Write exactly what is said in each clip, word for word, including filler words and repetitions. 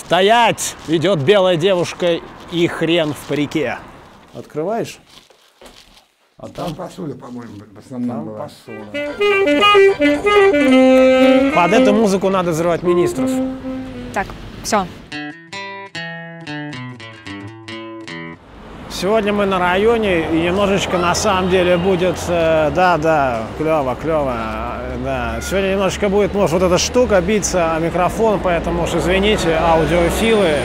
Стоять! Идет белая девушка и хрен в парике. Открываешь? А там, там посуда, по-моему, в основном была. Посуда. Под эту музыку надо взрывать министров. Так, все. Сегодня мы на районе, и немножечко на самом деле будет, э, да, да, клево, клево, да. Сегодня немножечко будет, может, вот эта штука биться о микрофон, поэтому уж извините, аудиофилы.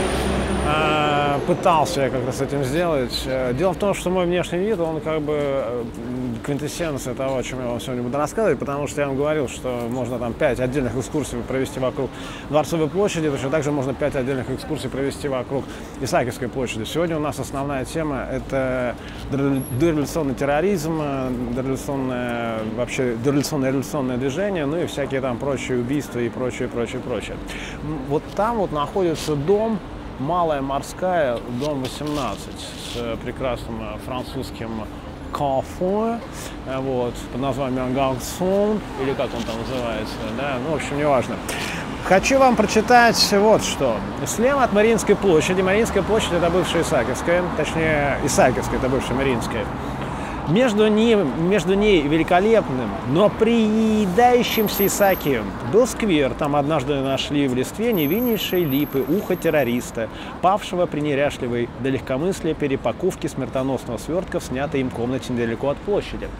Э, пытался я как-то с этим сделать. Дело в том, что мой внешний вид, он как бы квинтэссенция того, о чем я вам сегодня буду рассказывать, потому что я вам говорил, что можно там пять отдельных экскурсий провести вокруг Дворцовой площади, точно так же можно пять отдельных экскурсий провести вокруг Исаакиевской площади. Сегодня у нас основная тема – это дореволюционный терроризм, дореволюционное, вообще дореволюционное революционное движение, ну и всякие там прочие убийства и прочее, прочее, прочее. Вот там вот находится дом, Малая Морская, дом восемнадцать, с прекрасным французским кафе, вот, под названием Гарсон, или как он там называется, да, ну, в общем, неважно. Хочу вам прочитать вот что. Слева от Мариинской площади, Мариинская площадь – это бывшая Исаакиевская, точнее, Исаакиевская – это бывшая Мариинская. Между, ним, между ней великолепным, но приедающимся Исаакиевым был сквер. Там однажды нашли в листве невиннейшей липы ухо террориста, павшего при неряшливой до легкомыслия перепаковки смертоносного свертка в снятой им комнате недалеко от площади.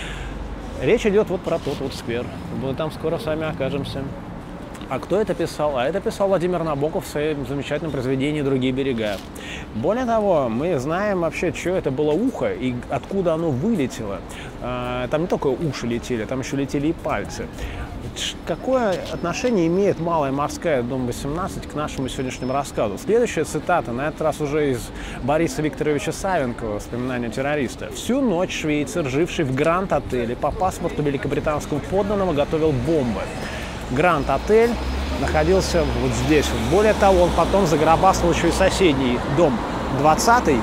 Речь идет вот про тот вот сквер. Мы там скоро с вами окажемся. А кто это писал? А это писал Владимир Набоков в своем замечательном произведении «Другие берега». Более того, мы знаем вообще, что это было ухо и откуда оно вылетело. Там не только уши летели, там еще летели и пальцы. Какое отношение имеет Малая Морская, дом восемнадцать, к нашему сегодняшнему рассказу? Следующая цитата, на этот раз уже из Бориса Викторовича Савенкова, «Воспоминания террориста». «Всю ночь швейцар, живший в Гранд-отеле, по паспорту великобританского подданного готовил бомбы. Гранд-отель находился вот здесь. Более того, он потом загробастал еще и соседний дом двадцатый.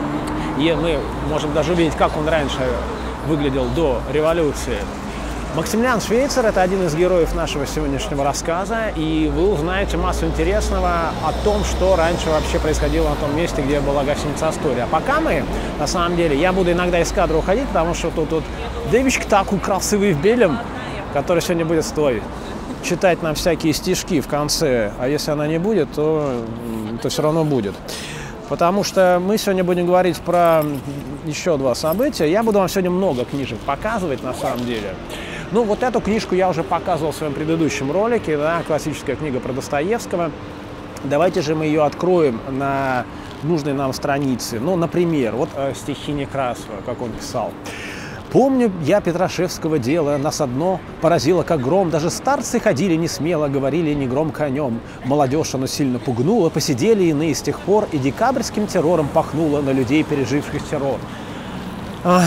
И мы можем даже увидеть, как он раньше выглядел до революции. Максимилиан Швейцар – это один из героев нашего сегодняшнего рассказа. И вы узнаете массу интересного о том, что раньше вообще происходило на том месте, где была гостиница «Астория». А пока мы, на самом деле, я буду иногда из кадра уходить, потому что тут, тут девочка такой красивый в белом, который сегодня будет стоить читать нам всякие стишки в конце, а если она не будет, то, то все равно будет. Потому что мы сегодня будем говорить про еще два события. Я буду вам сегодня много книжек показывать, на самом деле. Ну, вот эту книжку я уже показывал в своем предыдущем ролике, да, классическая книга про Достоевского. Давайте же мы ее откроем на нужной нам странице. Ну, например, вот э, стихи Некрасова, как он писал. «Помню я Петрашевского дела, нас одно поразило как гром, даже старцы ходили не смело, говорили негромко о нем. Молодежь оно сильно пугнуло, посидели иные с тех пор, и декабрьским террором пахнуло на людей, переживших террор». Ой,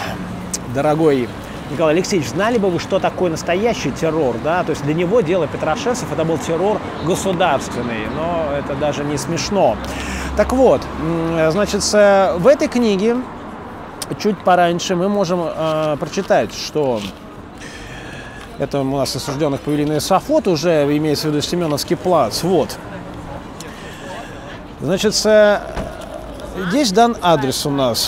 дорогой Николай Алексеевич, знали бы вы, что такое настоящий террор, да? То есть для него дело Петрашевцев это был террор государственный, но это даже не смешно. Так вот, значит, в этой книге чуть пораньше мы можем э, прочитать, что это у нас осужденных повели на эшафот, уже имеется в виду Семеновский плац. Вот. Значит, э, здесь дан адрес у нас.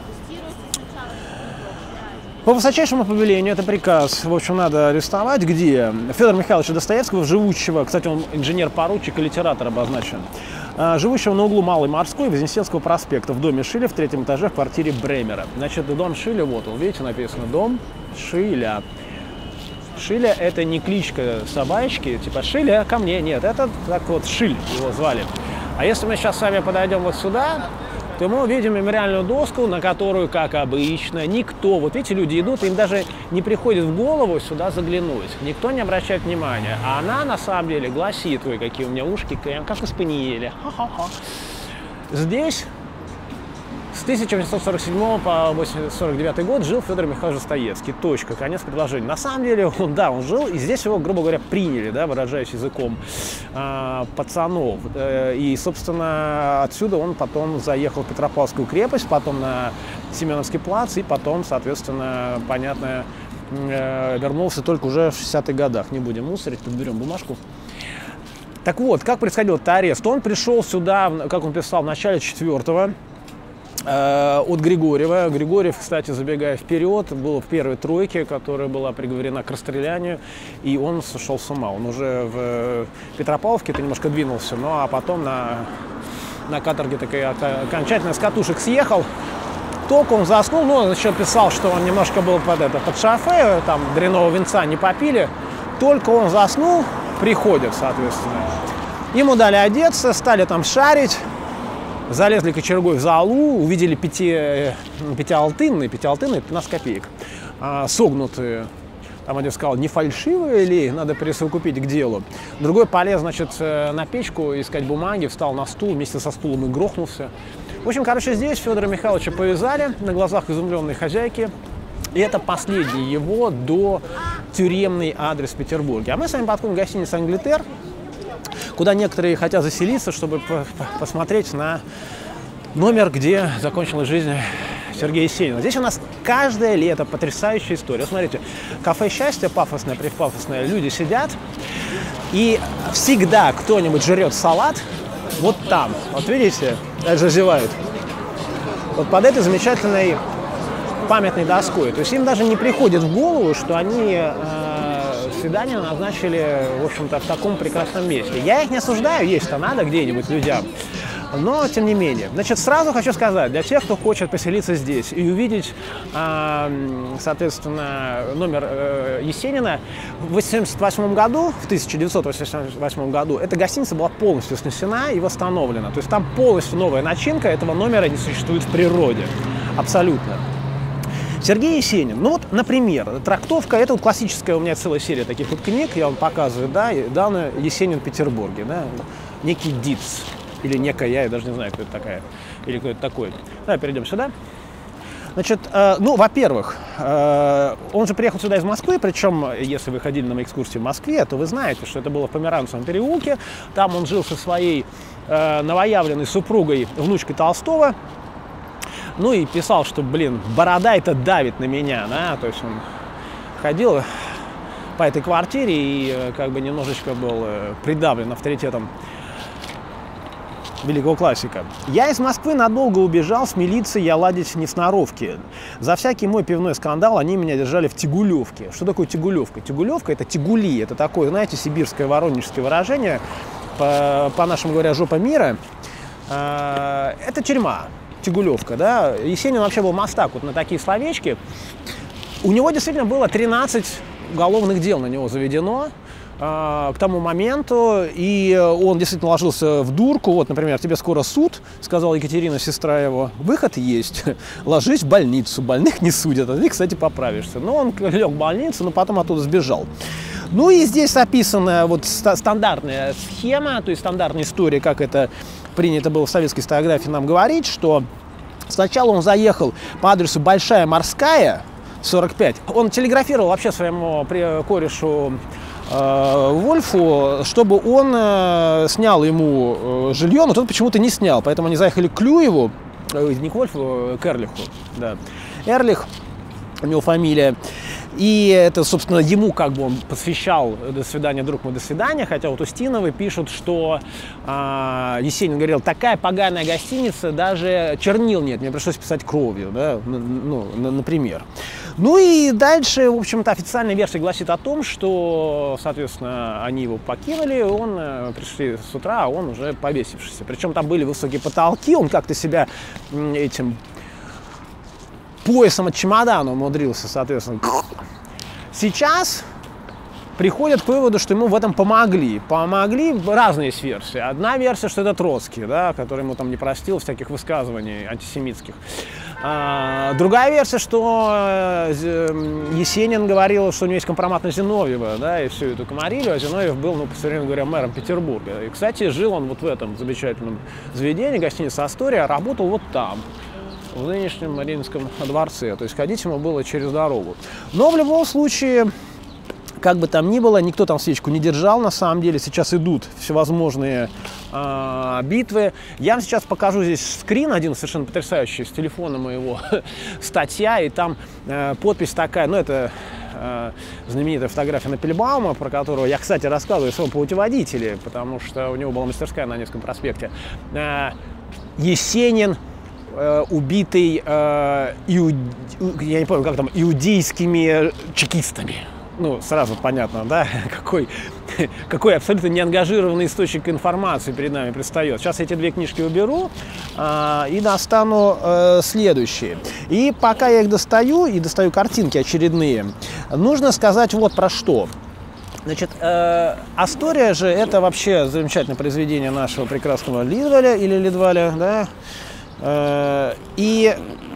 По высочайшему повелению, это приказ, в общем, надо арестовать, где Федора Михайловича Достоевского, живущего, кстати, он инженер-поручик и литератор обозначен, живущего на углу Малой Морской и Вознесенского проспекта в доме Шиля в третьем этаже в квартире Бремера. Значит, дом Шиля, вот он, видите, написано «Дом Шиля». Шиля – это не кличка собачки, типа «Шиля ко мне», нет, это так вот Шиль его звали. А если мы сейчас с вами подойдем вот сюда, то мы увидим мемориальную доску, на которую, как обычно, никто, вот эти люди идут, им даже не приходит в голову сюда заглянуть, никто не обращает внимания, а она на самом деле гласит, ой, какие у меня ушки, как у спаниеля. Ха-ха-ха. Здесь с тысяча восемьсот сорок седьмого по сорок девятый год жил Федор Михайлович Достоевский. Точка. Конец предложения. На самом деле, он, да, он жил, и здесь его, грубо говоря, приняли, да, выражаясь языком э, пацанов. Э, и, собственно, отсюда он потом заехал в Петропавловскую крепость, потом на Семеновский плац, и потом, соответственно, понятно, э, вернулся только уже в шестидесятых годах. Не будем мусорить, подберем бумажку. Так вот, как происходил этот арест? Он пришел сюда, как он писал, в начале четвертого э, от Григорьева. Григорьев, кстати, забегая вперед, был в первой тройке, которая была приговорена к расстрелянию, и он сошел с ума. Он уже в Петропавловке-то немножко двинулся, ну а потом на, на каторге такой окончательно с катушек съехал. Только он заснул, ну, он еще писал, что он немножко был под, это, под шофе, там дрянного винца не попили. Только он заснул, приходят, соответственно. Ему дали одеться, стали там шарить, залезли кочергой в залу, увидели пяти, пятиалтынные, пятиалтынные, пятнадцать копеек, а, согнутые. Там один сказал, не фальшивые ли, надо присовокупить к делу. Другой полез, значит, на печку искать бумаги, встал на стул, вместе со стулом и грохнулся. В общем, короче, здесь Федора Михайловича повязали на глазах изумленной хозяйки. И это последний его до тюремный адрес в Петербурге. А мы с вами подходим к гостинице «Англитер», куда некоторые хотят заселиться, чтобы посмотреть на номер, где закончилась жизнь Сергея Есенина. Здесь у нас каждое лето потрясающая история. Смотрите, кафе «Счастье», пафосное, припафосное, люди сидят, и всегда кто-нибудь жрет салат вот там. Вот видите, даже зевают. Вот под этой замечательной памятной доской. То есть им даже не приходит в голову, что они э, свидание назначили, в общем-то, в таком прекрасном месте. Я их не осуждаю, есть-то надо где-нибудь людям. Но, тем не менее. Значит, сразу хочу сказать, для тех, кто хочет поселиться здесь и увидеть, э, соответственно, номер э, Есенина, в восемьдесят восьмом году, в тысяча девятьсот восемьдесят восьмом году, эта гостиница была полностью снесена и восстановлена. То есть там полностью новая начинка, этого номера не существует в природе. Абсолютно. Сергей Есенин. Ну вот, например, трактовка, это вот классическая у меня целая серия таких вот книг, я вам показываю, да, данная Есенин в Петербурге, да, некий Диц, или некая, я даже не знаю, кто это такая, или кто это такой. Давай перейдем сюда. Значит, э, ну, во-первых, э, он же приехал сюда из Москвы, причем, если вы ходили на мои экскурсии в Москве, то вы знаете, что это было в Померанцевом переулке, там он жил со своей э, новоявленной супругой, внучкой Толстого. Ну и писал, что, блин, борода это давит на меня, да, то есть он ходил по этой квартире и как бы немножечко был придавлен авторитетом великого классика. Я из Москвы надолго убежал с милицией ладить несноровки. За всякий мой пивной скандал они меня держали в Тягулевке. Что такое Тягулевка? Тягулевка это тягули, это такое, знаете, сибирское воронежское выражение, по, по-нашему говоря, жопа мира. Это тюрьма. Тягулевка, да. Есенин вообще был мастак вот на такие словечки. У него действительно было тринадцать уголовных дел на него заведено э, к тому моменту, и он действительно ложился в дурку. Вот, например, тебе скоро суд, сказала Екатерина, сестра его. Выход есть. Ложись в больницу, больных не судят, а ты, кстати, поправишься. Но он лег в больницу, но потом оттуда сбежал. Ну и здесь описана вот стандартная схема, то есть стандартная история, как это принято было в советской историографии нам говорить, что сначала он заехал по адресу Большая Морская, сорок пять. Он телеграфировал вообще своему корешу э, Вольфу, чтобы он э, снял ему э, жилье, но тот почему-то не снял. Поэтому они заехали к Клюеву, э, не к Вольфу, к Эрлиху, да. Эрлих, у него фамилия. И это, собственно, ему как бы он посвящал «До свидания, друг мой, до свидания». Хотя вот Устиновы пишут, что э, Есенин говорил, такая поганая гостиница, даже чернил нет, мне пришлось писать кровью, да, ну, например. Ну и дальше, в общем-то, официальная версия гласит о том, что, соответственно, они его покинули, он э, пришли с утра, а он уже повесившийся. Причем там были высокие потолки, он как-то себя э, этим... поясом от чемодана умудрился, соответственно. Сейчас приходят к выводу, что ему в этом помогли. Помогли разные есть версии. Одна версия, что это Троцкий, да, который ему там не простил всяких высказываний антисемитских. А, другая версия, что Есенин говорил, что у него есть компромат на Зиновьева, да, и всю эту комарилью, а Зиновьев был, ну, по современному говоря, мэром Петербурга. И, кстати, жил он вот в этом замечательном заведении, гостиница «Астория», работал вот там, в нынешнем Мариинском дворце. То есть ходить ему было через дорогу. Но в любом случае, как бы там ни было, никто там свечку не держал. На самом деле сейчас идут всевозможные э, битвы. Я вам сейчас покажу здесь скрин один совершенно потрясающий с телефона моего, статья. И там э, подпись такая, ну это э, знаменитая фотография Напельбаума, про которого я, кстати, рассказываю в своем путеводителе, потому что у него была мастерская на Невском проспекте. Э, Есенин, э, убитый, э, иуд... я не помню, как там, иудейскими чекистами. Ну, сразу понятно, да, какой, какой абсолютно неангажированный источник информации перед нами предстает. Сейчас я эти две книжки уберу а, и достану а, следующие. И пока я их достаю, и достаю картинки очередные, нужно сказать вот про что. Значит, э, Астория же это вообще замечательное произведение нашего прекрасного Лидваля, или Лидваля, да, э, и...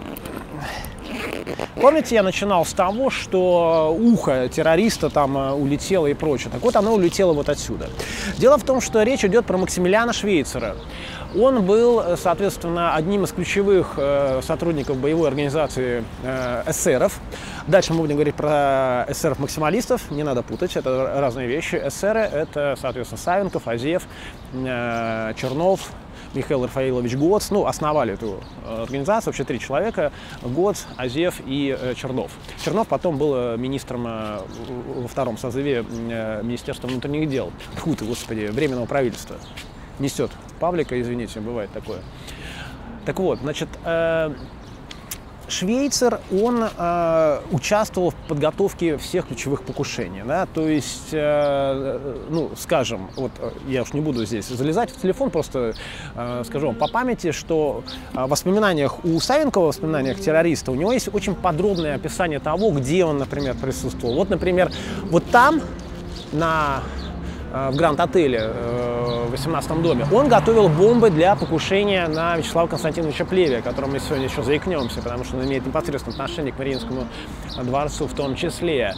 Помните, я начинал с того, что ухо террориста там улетело и прочее. Так вот, оно улетело вот отсюда. Дело в том, что речь идет про Максимилиана Швейцера. Он был, соответственно, одним из ключевых э, сотрудников боевой организации э, эсеров. Дальше мы будем говорить про эсеров-максималистов. Не надо путать, это разные вещи. Эсеры – это, соответственно, Савенков, Азиев, э, Чернов, Михаил Рафаилович Гоц, ну, основали эту организацию, вообще три человека, Гоц, Азиев и э, Чернов. Чернов потом был министром э, во втором созыве э, Министерства внутренних дел. Фу ты, господи, Временного правительства. Несет Павлика, извините, бывает такое. Так вот, значит, э, Швейцер, он э, участвовал в подготовке всех ключевых покушений, да, то есть, э, ну, скажем, вот я уж не буду здесь залезать в телефон, просто э, скажу вам по памяти, что в воспоминаниях у Савенкова, в воспоминаниях террориста, у него есть очень подробное описание того, где он, например, присутствовал. Вот, например, вот там, на... в Гранд-отеле в восемнадцатом доме, он готовил бомбы для покушения на Вячеслава Константиновича Плевия, о котором мы сегодня еще заикнемся, потому что он имеет непосредственное отношение к Мариинскому дворцу в том числе.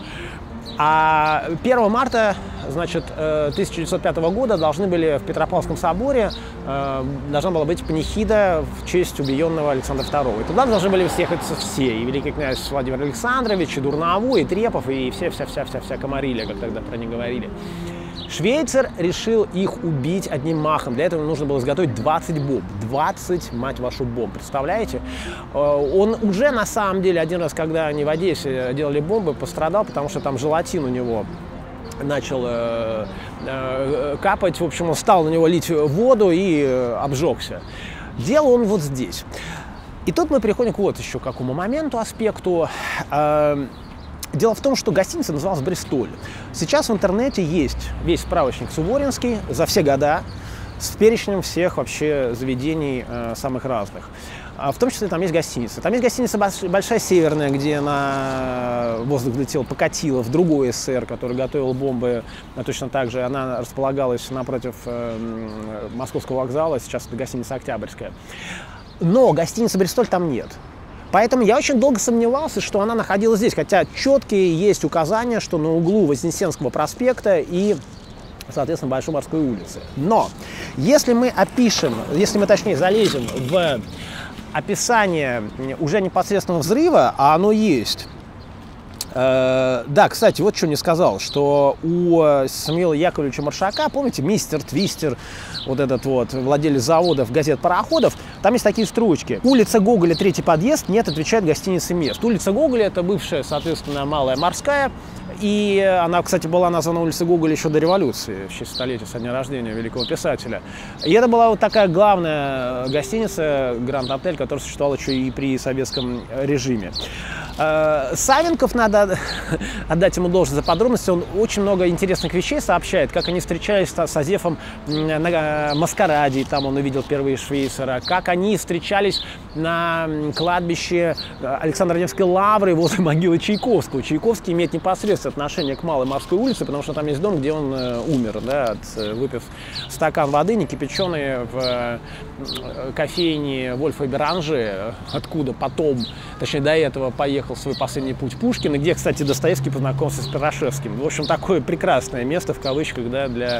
А первого марта, значит, тысяча девятьсот пятого года должны были в Петропавловском соборе, должна была быть панихида в честь убиенного Александра второго. И туда должны были съехаться все, и великий князь Владимир Александрович, и Дурново, и Трепов, и вся-вся-вся-вся комарилья, как тогда про них говорили. Швейцер решил их убить одним махом. Для этого нужно было изготовить двадцать бомб. двадцать, мать вашу, бомб. Представляете? Он уже, на самом деле, один раз, когда они в Одессе делали бомбы, пострадал, потому что там желатин у него начал э, э, капать. В общем, он стал на него лить воду и э, обжегся. Дело он вот здесь. И тут мы переходим к вот еще какому моменту, аспекту. Э, Дело в том, что гостиница называлась «Бристоль». Сейчас в интернете есть весь справочник Суворинский за все года с перечнем всех вообще заведений э, самых разных. А в том числе там есть гостиница. Там есть гостиница «Большая Северная», где на воздух летел Покатилов, другой эсер, который готовил бомбы. Точно так же она располагалась напротив э, Московского вокзала, сейчас это гостиница «Октябрьская». Но гостиницы «Бристоль» там нет. Поэтому я очень долго сомневался, что она находилась здесь, хотя четкие есть указания, что на углу Вознесенского проспекта и, соответственно, Большой Морской улицы. Но если мы опишем, если мы точнее залезем в описание уже непосредственного взрыва, а оно есть. Э, да, кстати, вот что не сказал, что у Самуила Яковлевича Маршака, помните, мистер Твистер, вот этот вот владелец заводов, газет, пароходов, там есть такие строчки. Улица Гоголя, третий подъезд, нет, отвечает гостиница «Мест». Улица Гоголя — это бывшая, соответственно, Малая Морская, и она, кстати, была названа улицей Гоголя еще до революции, в честь столетия со дня рождения великого писателя. И это была вот такая главная гостиница, Гранд-отель, которая существовала еще и при советском режиме. Савенков, надо отдать ему должное за подробности, он очень много интересных вещей сообщает, как они встречались с Азефом на маскараде, там он увидел впервые Швейцера, как они встречались на кладбище Александра Невской лавры возле могилы Чайковского. Чайковский имеет непосредственное отношение к Малой Морской улице, потому что там есть дом, где он умер, да, от, выпив стакан воды, не кипяченой, в кофейне Вольфа и Беранже, откуда потом, точнее до этого, поехал в свой последний путь Пушкин, и где, кстати, Достоевский познакомился с Пирашевским. В общем, такое прекрасное место, в кавычках, да, для,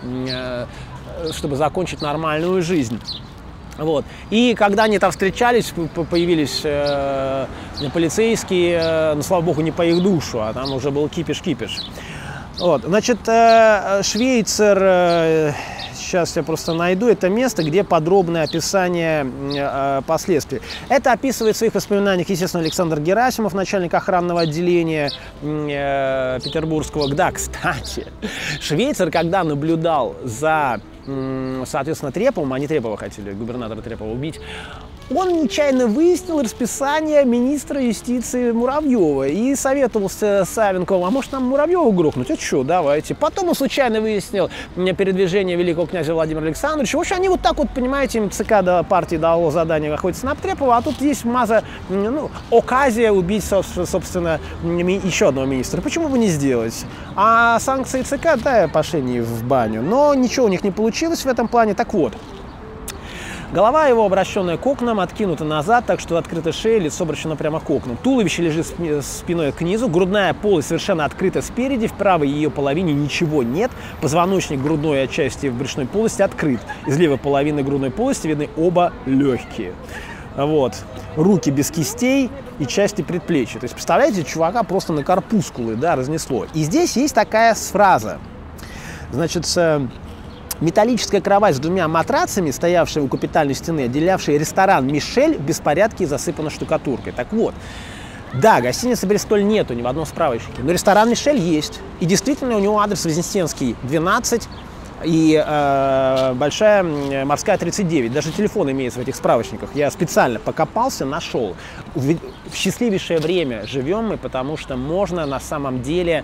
чтобы закончить нормальную жизнь. Вот. И когда они там встречались, появились э, полицейские, э, ну, слава богу, не по их душу, а там уже был кипиш-кипиш. Вот. Значит, э, Швейцер, э, сейчас я просто найду это место, где подробное описание э, последствий. Это описывает в своих воспоминаниях, естественно, Александр Герасимов, начальник охранного отделения э, петербургского. Да, кстати, Швейцар, когда наблюдал за, э, соответственно, Треповым, они Трепова хотели, губернатора Трепова убить, он нечаянно выяснил расписание министра юстиции Муравьева и советовался с Савенковым: а может нам Муравьева грохнуть? А что, давайте. Потом он случайно выяснил передвижение великого князя Владимира Александровича. В общем, они вот так вот, понимаете, им ЦК до партии дало задание охотиться на Трепова, а тут есть маза, ну, оказия убить, собственно, еще одного министра. Почему бы не сделать? А санкции ЦК, да, пошли не в баню. Но ничего у них не получилось в этом плане. Так вот. Голова его, обращенная к окнам, откинута назад, так что открыта шея, лицо обращено прямо к окнам. Туловище лежит спиной к низу, грудная полость совершенно открыта спереди, в правой ее половине ничего нет, позвоночник грудной отчасти в брюшной полости открыт. Из левой половины грудной полости видны оба легкие. Вот. Руки без кистей и части предплечья. То есть, представляете, чувака просто на корпускулы, да, разнесло. И здесь есть такая фраза. Значит, металлическая кровать с двумя матрацами, стоявшая у капитальной стены, отделявшая ресторан «Мишель», в беспорядке засыпана штукатуркой. Так вот, да, гостиницы «Бристоль» нету ни в одном справочнике, но ресторан «Мишель» есть. И действительно у него адрес Вознесенский, двенадцать, и э, Большая Морская, тридцать девять. Даже телефон имеется в этих справочниках. Я специально покопался, нашел. В счастливейшее время живем мы, потому что можно на самом деле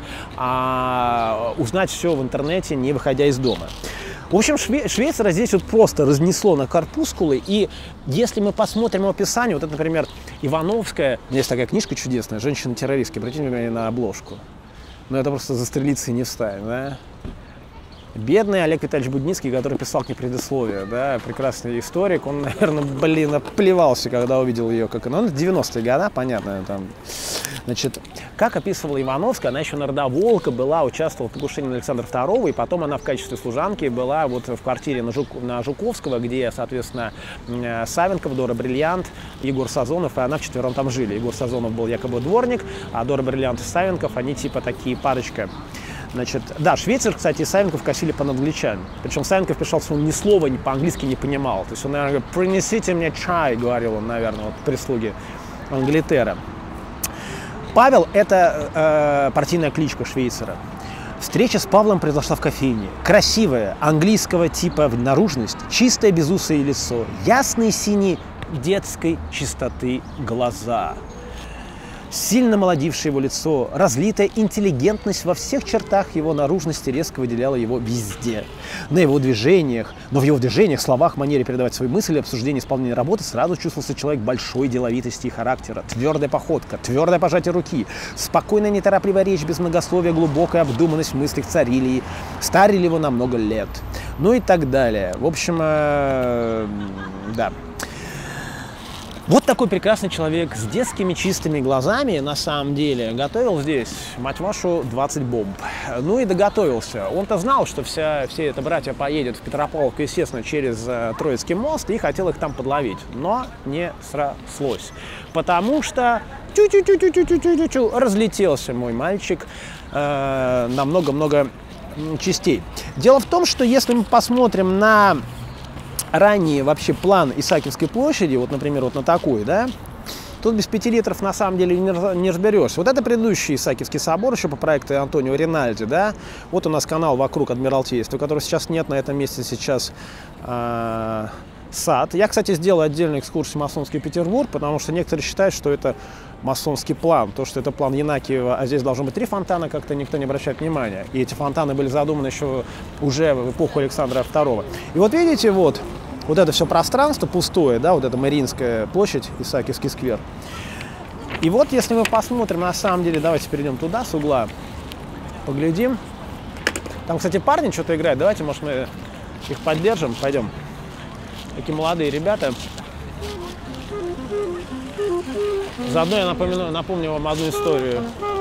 э, узнать все в интернете, не выходя из дома. В общем, Шве Швейцара здесь вот просто разнесло на корпускулы, и если мы посмотрим его описание, вот это, например, Ивановская, у меня есть такая книжка чудесная, «Женщины-террористки», обратите внимание на обложку. Но это просто застрелиться и не встать, да? Бедный Олег Витальевич Будницкий, который писал к ней предисловие, да, прекрасный историк, он, наверное, блин, оплевался, когда увидел ее, как она, ну, девяностые годы, понятно, там, значит, как описывала Ивановская, она еще на Родоволка была, участвовала в покушении на Александра второго, и потом она в качестве служанки была вот в квартире на, Жук, на Жуковского, где, соответственно, Савенков, Дора Бриллиант, Егор Сазонов, и она вчетвером там жили. Егор Сазонов был якобы дворник, а Дора Бриллиант и Савенков, они типа такие парочка. Значит, да, Швейцар, кстати, и Савенков косили по-англичане. Причем Савенков писал, что он ни слова ни по-английски не понимал. То есть он, наверное, говорит: принесите мне чай, говорил он, наверное, вот прислуги Англитера. Павел – это э, партийная кличка Швейцара. Встреча с Павлом произошла в кофейне. Красивая, английского типа наружность, чистое безусое лицо, ясные синие детской чистоты глаза. Сильно молодившее его лицо, разлитая интеллигентность во всех чертах его наружности резко выделяла его везде. На его движениях, но в его движениях, словах, манере передавать свои мысли, обсуждение исполнения работы сразу чувствовался человек большой деловитости и характера. Твердая походка, твердое пожатие руки, спокойная неторопливая речь без многословия, глубокая обдуманность в мыслях царили, старили его на много лет. Ну и так далее. В общем, э, да. Вот такой прекрасный человек с детскими чистыми глазами, на самом деле, готовил здесь, мать вашу, двадцать бомб. Ну и доготовился. Он-то знал, что вся, все это братья поедут в Петропавловку, естественно, через э, Троицкий мост, и хотел их там подловить. Но не срослось. Потому что тю-тю-тю-тю-тю-тю-тю, разлетелся мой мальчик э, на много-много частей. Дело в том, что если мы посмотрим на ранний вообще план Исаакиевской площади, вот, например, вот на такой, да, тут без пяти литров на самом деле не разберешься. Вот это предыдущий Исаакиевский собор, еще по проекту Антонио Ринальди, да. Вот у нас канал вокруг Адмиралтейства, которого сейчас нет, на этом месте сейчас э, сад. Я, кстати, сделал отдельную экскурсию «Масонский Петербург», потому что некоторые считают, что это масонский план, то, что это план Янакиева, а здесь должно быть три фонтана, как-то никто не обращает внимания. И эти фонтаны были задуманы еще уже в эпоху Александра второго. И вот видите, вот, вот это все пространство пустое, да, вот это Мариинская площадь, Исаакиевский сквер. И вот, если мы посмотрим, на самом деле, давайте перейдем туда, с угла, поглядим. Там, кстати, парни что-то играют, давайте, может, мы их поддержим, пойдем. Такие молодые ребята. Заодно я напомню, напомню вам одну историю.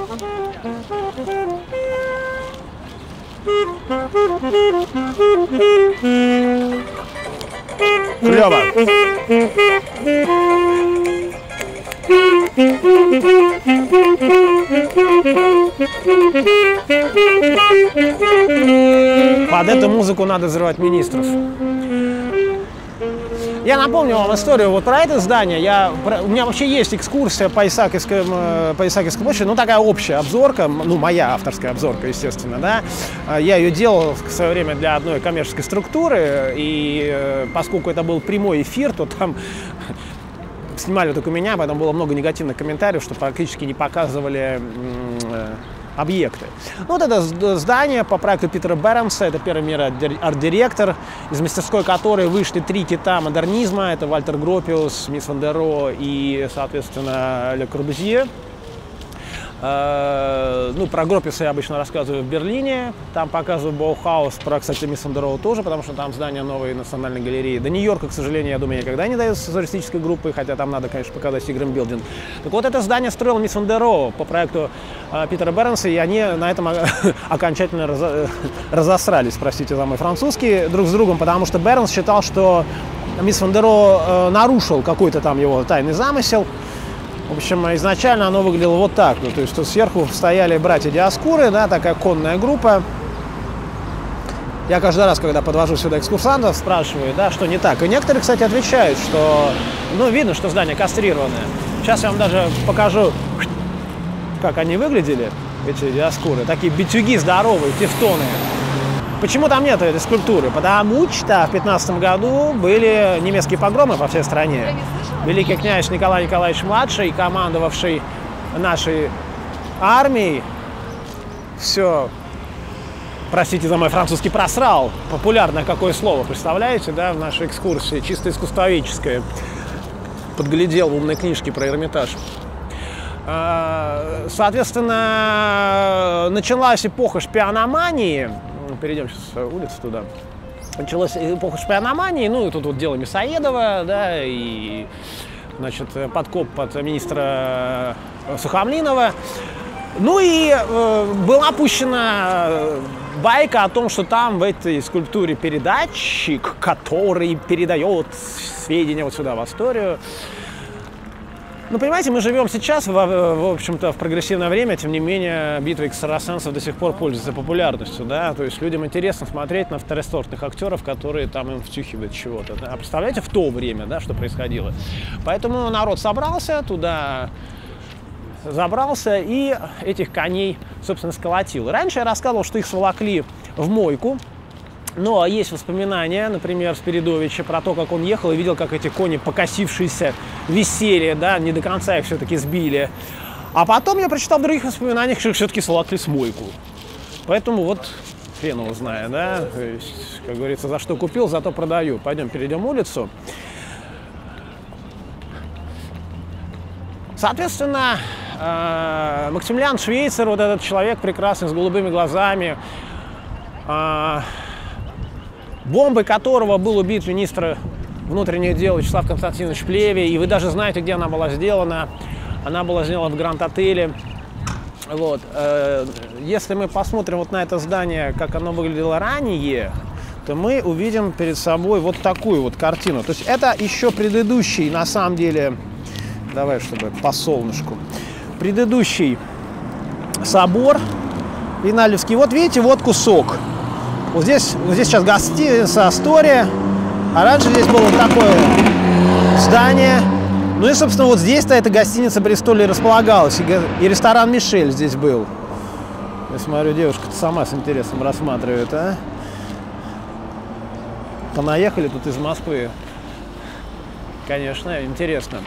Клево. под эту музыку надо взрывать министров. Я напомню вам историю вот про это здание. Я, про, у меня вообще есть экскурсия по Исаакиевской, по Исаакиевской площади, ну такая общая обзорка, ну моя авторская обзорка, естественно, да. Я ее делал в свое время для одной коммерческой структуры, и поскольку это был прямой эфир, то там снимали только меня, поэтому было много негативных комментариев, что практически не показывали объекты. Ну, вот это здание по проекту Питера Бернса, это первый мир арт-директор, из мастерской которой вышли три кита модернизма, это Вальтер Гропиус, Мисс Ван дер Ро и, соответственно, Ле Корбюзье. Ну, про Гропиуса я обычно рассказываю в Берлине, там показываю Баухаус, про, кстати, Мисс Ван дер Ро тоже, потому что там здание новой национальной галереи. До Нью-Йорка, к сожалению, я думаю, никогда не дают с туристической группой, хотя там надо, конечно, показать Сигрен Билдинг. Так вот, это здание строил Мисс Ван дер Ро по проекту э, Питера Бернса, и они на этом окончательно раз, разосрались, простите за мой французский, друг с другом, потому что Бернс считал, что Мисс Ван дер Ро э, нарушил какой-то там его тайный замысел. В общем, изначально оно выглядело вот так. Ну, то есть тут сверху стояли братья Диаскуры, да, такая конная группа. Я каждый раз, когда подвожу сюда экскурсантов, спрашиваю, да, что не так. И некоторые, кстати, отвечают, что, ну, видно, что здание кастрированное. Сейчас я вам даже покажу, как они выглядели, эти Диаскуры. Такие битюги здоровые, тефтоны. Почему там нет этой скульптуры? Потому что в пятнадцатом году были немецкие погромы по всей стране. Великий князь Николай Николаевич-младший, командовавший нашей армией, все, простите за мой французский, просрал. Популярное какое слово, представляете, да, в нашей экскурсии, чисто искусствоведческое. Подглядел в умной книжке про Эрмитаж. Соответственно, началась эпоха шпиономании. Перейдем сейчас улицу туда. Началась эпоха шпиономании, ну и тут вот дело Мясоедова, да, и, значит, подкоп под министра Сухомлинова. Ну и э, была опущена байка о том, что там в этой скульптуре передатчик, который передает сведения вот сюда, в Асторию. Ну, понимаете, мы живем сейчас, в, в общем-то, в прогрессивное время, тем не менее, битва экстрасенсов до сих пор пользуется популярностью, да, то есть людям интересно смотреть на второсортных актеров, которые там им втюхивают чего-то, да? А представляете, в то время, да, что происходило. Поэтому народ собрался, туда забрался и этих коней, собственно, сколотил. Раньше я рассказывал, что их сволокли в мойку. Но есть воспоминания, например, Спиридовича про то, как он ехал и видел, как эти кони, покосившиеся, висели, да, не до конца их все-таки сбили. А потом я прочитал в других воспоминаниях, что их все-таки сволокли с мойку. Поэтому вот хрен его знает, да, то есть, как говорится, за что купил, зато продаю. Пойдем перейдем улицу. Соответственно, Максимилиан Швейцер, вот этот человек прекрасный, с голубыми глазами, бомбой которого был убит министр внутренних дел Вячеслав Константинович Плеве. И вы даже знаете, где она была сделана. Она была сделана в Гранд-отеле. Вот. Если мы посмотрим вот на это здание, как оно выглядело ранее, то мы увидим перед собой вот такую вот картину. То есть это еще предыдущий, на самом деле, давай, чтобы по солнышку, предыдущий собор Винальевский. Вот видите, вот кусок. Вот здесь, вот здесь сейчас гостиница Астория, а раньше здесь было вот такое здание. Ну и, собственно, вот здесь-то эта гостиница Бристоль и располагалась, и ресторан Мишель здесь был. Я смотрю, девушка-то сама с интересом рассматривает, а? Понаехали тут из Москвы. Конечно, интересно.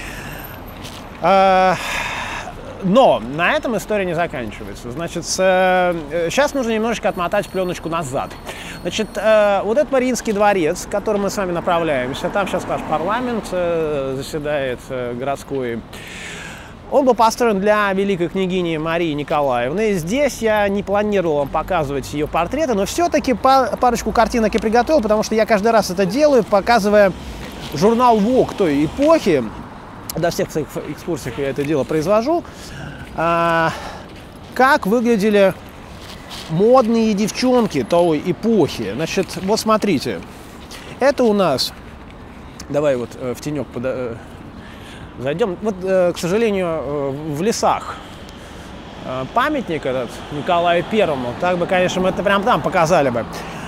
Но на этом история не заканчивается. Значит, сейчас нужно немножечко отмотать пленочку назад. Значит, вот этот Мариинский дворец, к которому мы с вами направляемся, там сейчас наш парламент заседает городской. Он был построен для великой княгини Марии Николаевны. Здесь я не планировал вам показывать ее портреты, но все-таки парочку картинок я приготовил, потому что я каждый раз это делаю, показывая журнал Vogue той эпохи. До всех своих экскурсиях я это дело произвожу. А, как выглядели модные девчонки той эпохи. Значит, вот смотрите. Это у нас... Давай вот в тенек подо... зайдем. Вот, к сожалению, в лесах памятник этот Николаю Первому. Так бы, конечно, мы это прям там показали бы.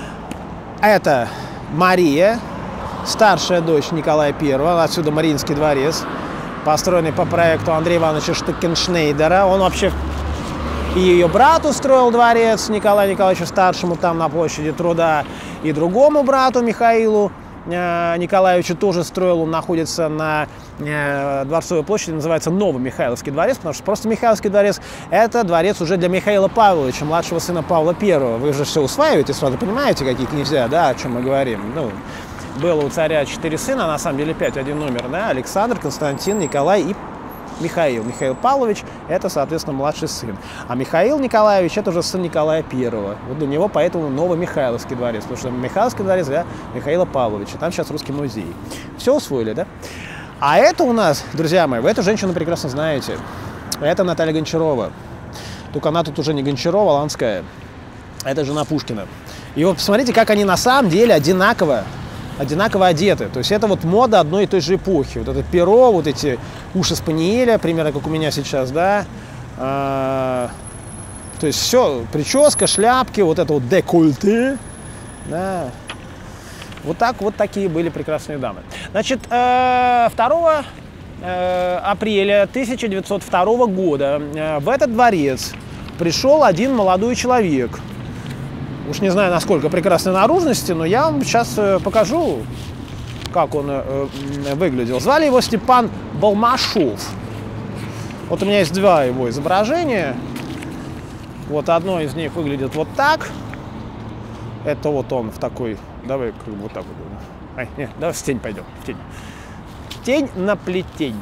Это Мария, старшая дочь Николая Первого, отсюда Мариинский дворец, построенный по проекту Андрея Ивановича Штукеншнейдера. Он вообще и ее брату строил дворец, Николаю Николаевичу Старшему, там на площади Труда, и другому брату Михаилу Николаевичу тоже строил. Он находится на Дворцовой площади, называется Новый Михайловский дворец, потому что просто Михайловский дворец – это дворец уже для Михаила Павловича, младшего сына Павла Первого. Вы же все усваиваете, сразу понимаете, какие князья, да, о чем мы говорим. Ну, было у царя четыре сына, а на самом деле пять, один номер, да, Александр, Константин, Николай и Михаил. Михаил Павлович – это, соответственно, младший сын. А Михаил Николаевич – это уже сын Николая Первого. Вот для него поэтому Новомихайловский дворец, потому что Михайловский дворец для Михаила Павловича. Там сейчас русский музей. Все усвоили, да? А это у нас, друзья мои, вы эту женщину прекрасно знаете. Это Наталья Гончарова. Только она тут уже не Гончарова, а Ланская. Это жена Пушкина. И вот посмотрите, как они на самом деле одинаково одинаково одеты. То есть это вот мода одной и той же эпохи. Вот это перо, вот эти уши спаниеля, примерно как у меня сейчас, да. А, то есть все, прическа, шляпки, вот это вот декольте, да. Вот так, вот такие были прекрасные дамы. Значит, второго апреля тысяча девятьсот второго года в этот дворец пришел один молодой человек. Уж не знаю, насколько прекрасной наружности, но я вам сейчас покажу, как он выглядел. Звали его Степан Балмашов. Вот у меня есть два его изображения. Вот одно из них выглядит вот так. Это вот он в такой... Давай как бы вот так вот. Ай, нет, давай в тень пойдем. В тень. Тень на плетень.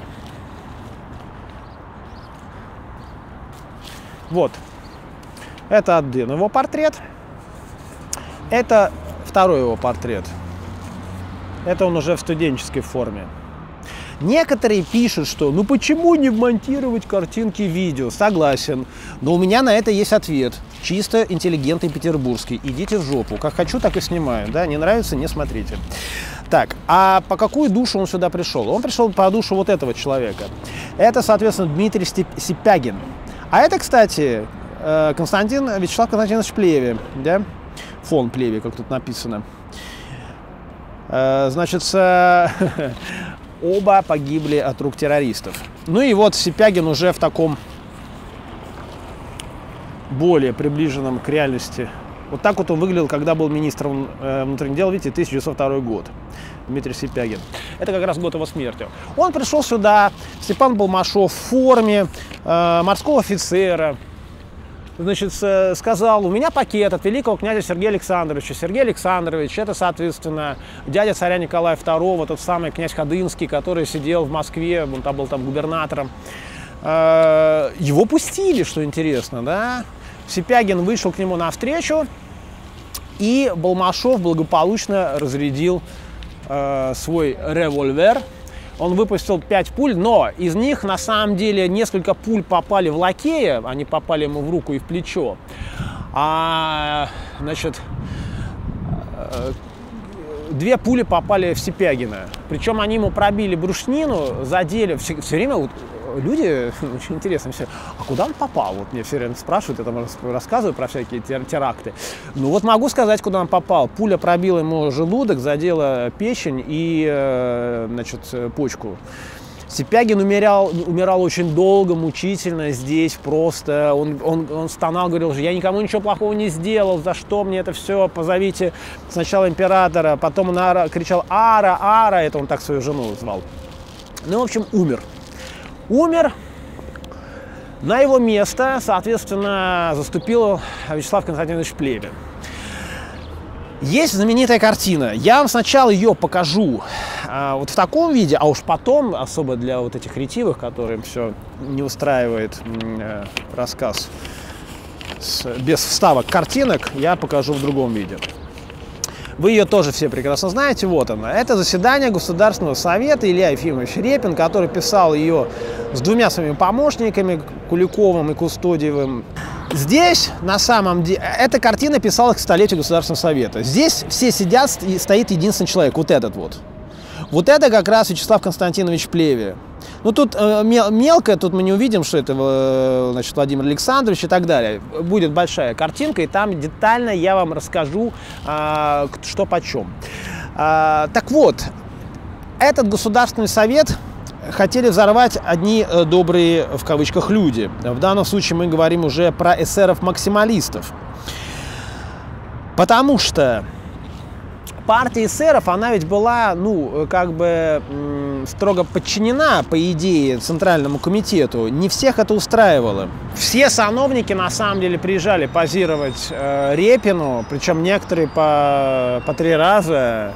Вот. Это один его портрет. Это второй его портрет. Это он уже в студенческой форме. Некоторые пишут, что ну почему не монтировать картинки в видео? Согласен. Но у меня на это есть ответ. Чисто интеллигентный петербургский. Идите в жопу. Как хочу, так и снимаю. Да? Не нравится, не смотрите. Так, а по какую душу он сюда пришел? Он пришел по душу вот этого человека. Это, соответственно, Дмитрий Сипягин. А это, кстати, Константин Вячеслав Константинович Плеве. Да? Фон Плеве, как тут написано. Значит, оба погибли от рук террористов. Ну и вот Сипягин уже в таком более приближенном к реальности. Вот так вот он выглядел, когда был министром внутренних дел, видите, тысяча девятьсот второй год. Дмитрий Сипягин. Это как раз год его смерти. Он пришел сюда, Степан Балмашов, в форме э, морского офицера. Значит, сказал, у меня пакет от великого князя Сергея Александровича. Сергей Александрович, это, соответственно, дядя царя Николая Второго, тот самый князь Ходынский, который сидел в Москве, он там был там губернатором. Его пустили, что интересно, да? Сипягин вышел к нему навстречу, и Балмашов благополучно разрядил свой револьвер. Он выпустил пять пуль, но из них на самом деле несколько пуль попали в лакея, они попали ему в руку и в плечо. А, значит, две пули попали в Сипягина. Причем они ему пробили брюшнину, задели. Все, все время вот, люди, очень интересно, все, а куда он попал? Вот мне все время спрашивают, я там рассказываю про всякие теракты. Ну вот могу сказать, куда он попал. Пуля пробила ему желудок, задела печень и, значит, почку. Сипягин умирал, умирал очень долго, мучительно, здесь просто. Он, он, он стонал, говорил, я никому ничего плохого не сделал, за что мне это все, позовите сначала императора, потом он ара, кричал «Ара, Ара», это он так свою жену звал. Ну, в общем, умер. Умер. На его место, соответственно, заступил Вячеслав Константинович Плеве. Есть знаменитая картина. Я вам сначала ее покажу а, вот в таком виде, а уж потом, особо для вот этих ретивых, которым все не устраивает э, рассказ с, без вставок картинок, я покажу в другом виде. Вы ее тоже все прекрасно знаете. Вот она. Это заседание Государственного совета. Илья Ефимович Репин, который писал ее с двумя своими помощниками, Куликовым и Кустодиевым. Здесь, на самом деле, эта картина писалась к столетию Государственного совета. Здесь все сидят, и стоит единственный человек, вот этот вот. Вот это как раз Вячеслав Константинович Плеве. Ну, тут э, мел, мелко, тут мы не увидим, что это э, значит, Владимир Александрович и так далее. Будет большая картинка, и там детально я вам расскажу, э, что почем. Э, так вот, этот Государственный совет хотели взорвать одни добрые, в кавычках, люди. В данном случае мы говорим уже про эсеров-максималистов. Потому что партия эсеров, она ведь была, ну, как бы строго подчинена, по идее, Центральному комитету. Не всех это устраивало. Все сановники, на самом деле, приезжали позировать э, Репину, причем некоторые по, по три раза.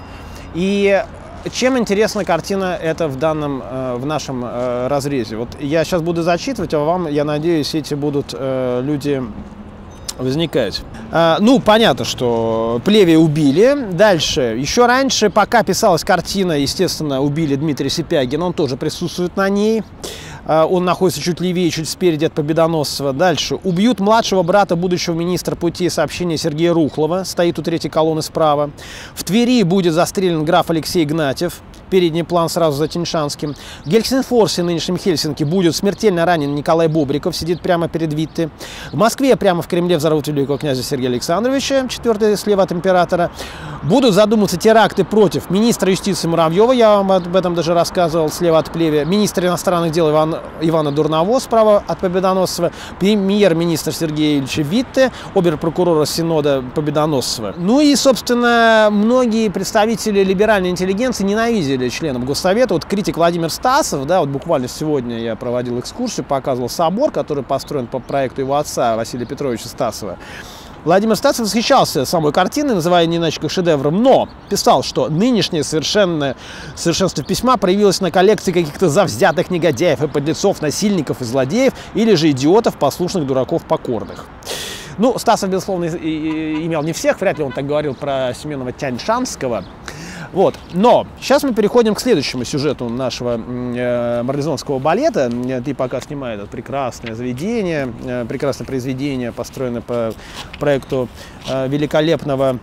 И чем интересна картина эта в данном, э, в нашем э, разрезе? Вот я сейчас буду зачитывать, а вам, я надеюсь, эти будут э, люди возникать. А, ну, понятно, что Плевия убили. Дальше, еще раньше, пока писалась картина, естественно, убили Дмитрия Сипягина, он тоже присутствует на ней. А, он находится чуть левее, чуть спереди от Победоносцева. Дальше, убьют младшего брата будущего министра путей сообщения Сергея Рухлова, стоит у третьей колонны справа. В Твери будет застрелен граф Алексей Игнатьев. Передний план сразу за Тиньшанским. В Гельсингфорсе, нынешнем Хельсинки, будет смертельно ранен Николай Бобриков, сидит прямо перед Витте. В Москве прямо в Кремле взорвут великого князя Сергея Александровича, четвертый слева от императора. Будут задумываться теракты против министра юстиции Муравьева, я вам об этом даже рассказывал, слева от Плевия, министра иностранных дел Иван, Ивана Дурново, справа от Победоносцева, премьер-министр Сергея Ильича Витте, обер-прокурора Синода Победоносцева. Ну и, собственно, многие представители либеральной интеллигенции ненавидели членов Госсовета. Вот критик Владимир Стасов, да, вот буквально сегодня я проводил экскурсию, показывал собор, который построен по проекту его отца Василия Петровича Стасова. Владимир Стасов восхищался самой картиной, называя не иначе как шедевром, но писал, что нынешнее совершенно, совершенство письма проявилось на коллекции каких-то завзятых негодяев и подлецов, насильников и злодеев, или же идиотов, послушных дураков покорных. Ну, Стасов, безусловно, имел не всех, вряд ли он так говорил про Семенова Тяньшанского. Вот. Но сейчас мы переходим к следующему сюжету нашего э, марлезонского балета. Ты пока снимаешь это прекрасное заведение, э, прекрасное произведение, построенное по проекту э, великолепного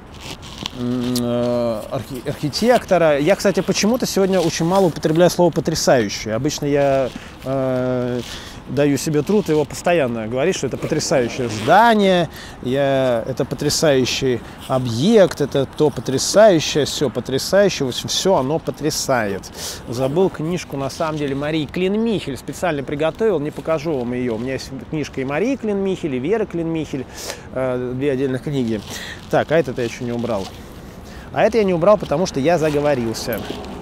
э, архи архитектора. Я, кстати, почему-то сегодня очень мало употребляю слово «потрясающее». Обычно я э, даю себе труд его постоянно говорить, что это потрясающее здание, я, это потрясающий объект, это то потрясающее, все потрясающее, в общем, все оно потрясает. Забыл книжку, на самом деле, Марии Клинмихель, специально приготовил, не покажу вам ее. У меня есть книжка и Марии Клинмихель, и Веры Клинмихель, э, две отдельных книги. Так, а это-то я еще не убрал. А это я не убрал, потому что я заговорился.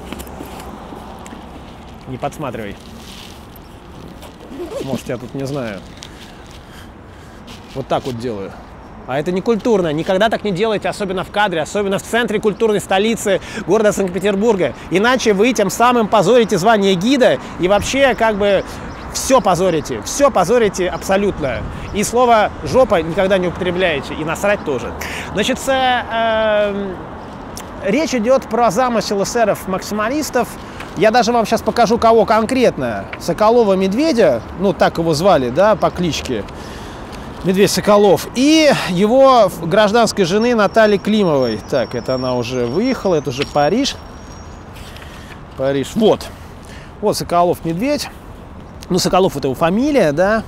Не подсматривай. Может, я тут не знаю. Вот так вот делаю. А это не культурно. Никогда так не делайте, особенно в кадре, особенно в центре культурной столицы города Санкт-Петербурга. Иначе вы тем самым позорите звание гида и вообще как бы все позорите. Все позорите абсолютно. И слово «жопа» никогда не употребляете. И насрать тоже. Значит, э, э, речь идет про замысел эсеров-максималистов. Я даже вам сейчас покажу, кого конкретно. Соколова-Медведя, ну так его звали, да, по кличке Медведь-Соколов, и его гражданской жены Натальи Климовой. Так, это она уже выехала, это уже Париж. Париж, вот. Вот Соколов-Медведь. Ну, Соколов — это его фамилия, да.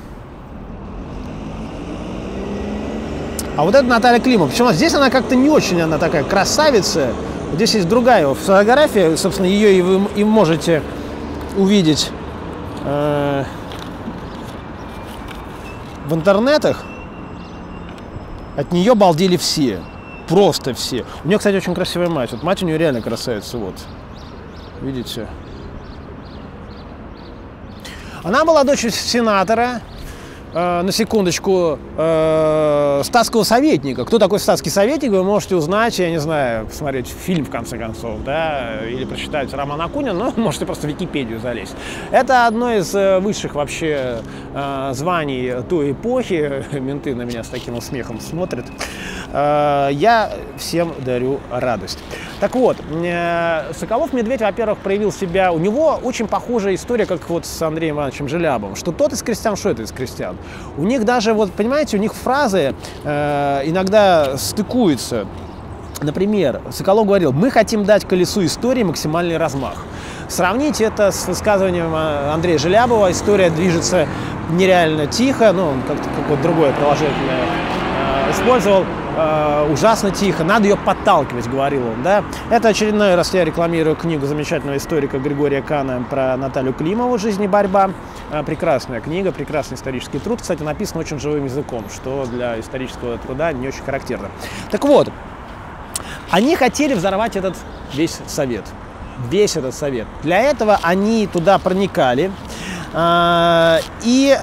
А вот это Наталья Климова. Почему здесь она как-то не очень, она такая красавица. Здесь есть другая его фотография, собственно, ее и вы и можете увидеть э, в интернетах. От нее балдели все, просто все. У нее, кстати, очень красивая мать. Вот мать у нее реально красавица, вот. Видите? Она была дочерью сенатора. На секундочку, э, статского советника. Кто такой статский советник, вы можете узнать, я не знаю, посмотреть фильм, в конце концов, да, или прочитать роман Акунина, но можете просто в Википедию залезть. Это одно из высших вообще э, званий той эпохи. Менты на меня с таким смехом смотрят. Э, я всем дарю радость. Так вот, э, Соколов-Медведь, во-первых, проявил себя. У него очень похожая история, как вот с Андреем Ивановичем Желябовым, что тот из крестьян, что это из крестьян. У них даже, вот понимаете, у них фразы э, иногда стыкуются. Например, Соколов говорил: мы хотим дать колесу истории максимальный размах. Сравните это с высказыванием Андрея Желябова. История движется нереально тихо, ну, он как-то какое-то другое положительное э, использовал. Ужасно тихо, надо ее подталкивать, говорил он, да. Это очередной раз я рекламирую книгу замечательного историка Григория Кана про Наталью Климову «Жизнь и борьба». Прекрасная книга, прекрасный исторический труд, кстати, написан очень живым языком, что для исторического труда не очень характерно. Так вот, они хотели взорвать этот весь совет, весь этот совет. Для этого они туда проникали э, и...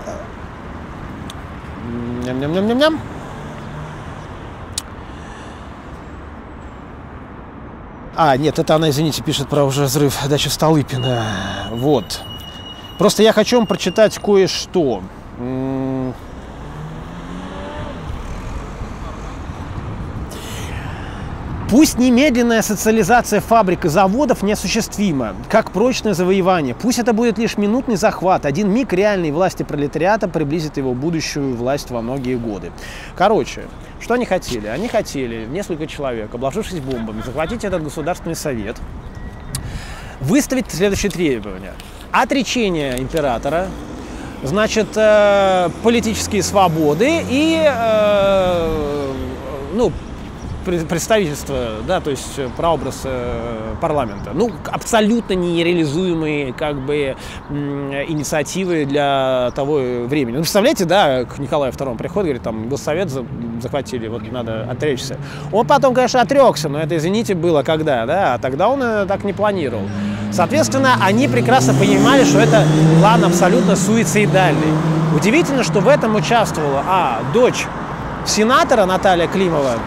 Ням-ням-ням-ням-ням. А, нет, это она, извините, пишет про уже взрыв дачи Столыпина. Вот. Просто я хочу вам прочитать кое-что. Пусть немедленная социализация фабрик и заводов неосуществима, как прочное завоевание. Пусть это будет лишь минутный захват. Один миг реальной власти пролетариата приблизит его будущую власть во многие годы. Короче, что они хотели? Они хотели несколько человек, обложившись бомбами, захватить этот Государственный совет, выставить следующие требования. Отречение императора, значит, э, политические свободы и, э, ну, представительство, да, то есть прообраз э, парламента. Ну, абсолютно нереализуемые, как бы, инициативы для того времени. Ну, представляете, да, к Николаю второму приходит, говорит, там, госсовет захватили, вот надо отречься. Он потом, конечно, отрекся, но это, извините, было когда, да, а тогда он так не планировал. Соответственно, они прекрасно понимали, что это план абсолютно суицидальный. Удивительно, что в этом участвовала, а, дочь сенатора Наталья Климова.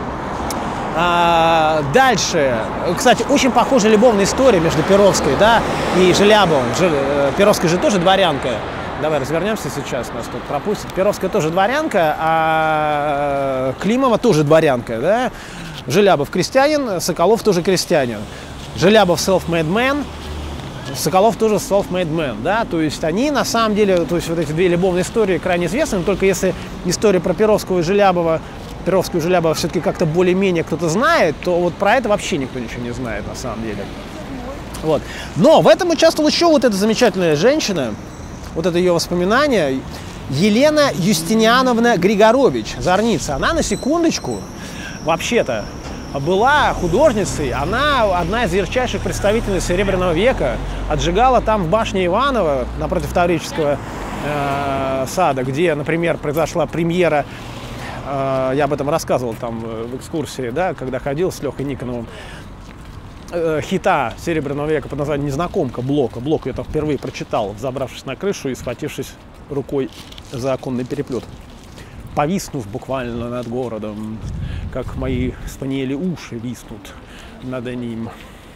А, дальше, кстати, очень похожая любовная история между Перовской, да, и Желябовым. Перовская же тоже дворянка. Давай развернемся сейчас, нас тут пропустят. Перовская тоже дворянка, а Климова тоже дворянка, да. Желябов крестьянин, Соколов тоже крестьянин. Желябов self-made man, Соколов тоже self-made man, да, то есть они на самом деле, то есть вот эти две любовные истории крайне известны, но только если история про Перовского и Желябова, Перовскую и Желябова все-таки как-то более-менее кто-то знает, то вот про это вообще никто ничего не знает на самом деле. Вот. Но в этом участвовала еще вот эта замечательная женщина, вот это ее воспоминание, Елена Юстиниановна Григорович, Зарница. Она, на секундочку, вообще-то была художницей, она одна из ярчайших представительниц Серебряного века, отжигала там в башне Иванова, напротив Таврического э, сада, где, например, произошла премьера, э, я об этом рассказывал там в экскурсии, да, когда ходил с Лехой Никоновым, э, хита Серебряного века под названием «Незнакомка» Блока. Блок я там впервые прочитал, взобравшись на крышу и схватившись рукой за оконный переплет, повиснув буквально над городом, как мои спаниели уши виснут над ним.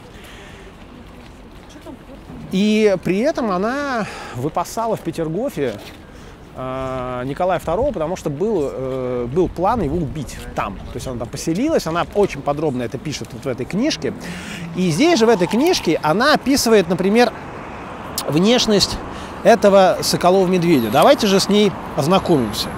И при этом она выпасала в Петергофе э, Николая второго, потому что был, э, был план его убить там. То есть она там поселилась, она очень подробно это пишет вот в этой книжке. И здесь же в этой книжке она описывает, например, внешность этого Соколова-Медведя. Давайте же с ней ознакомимся.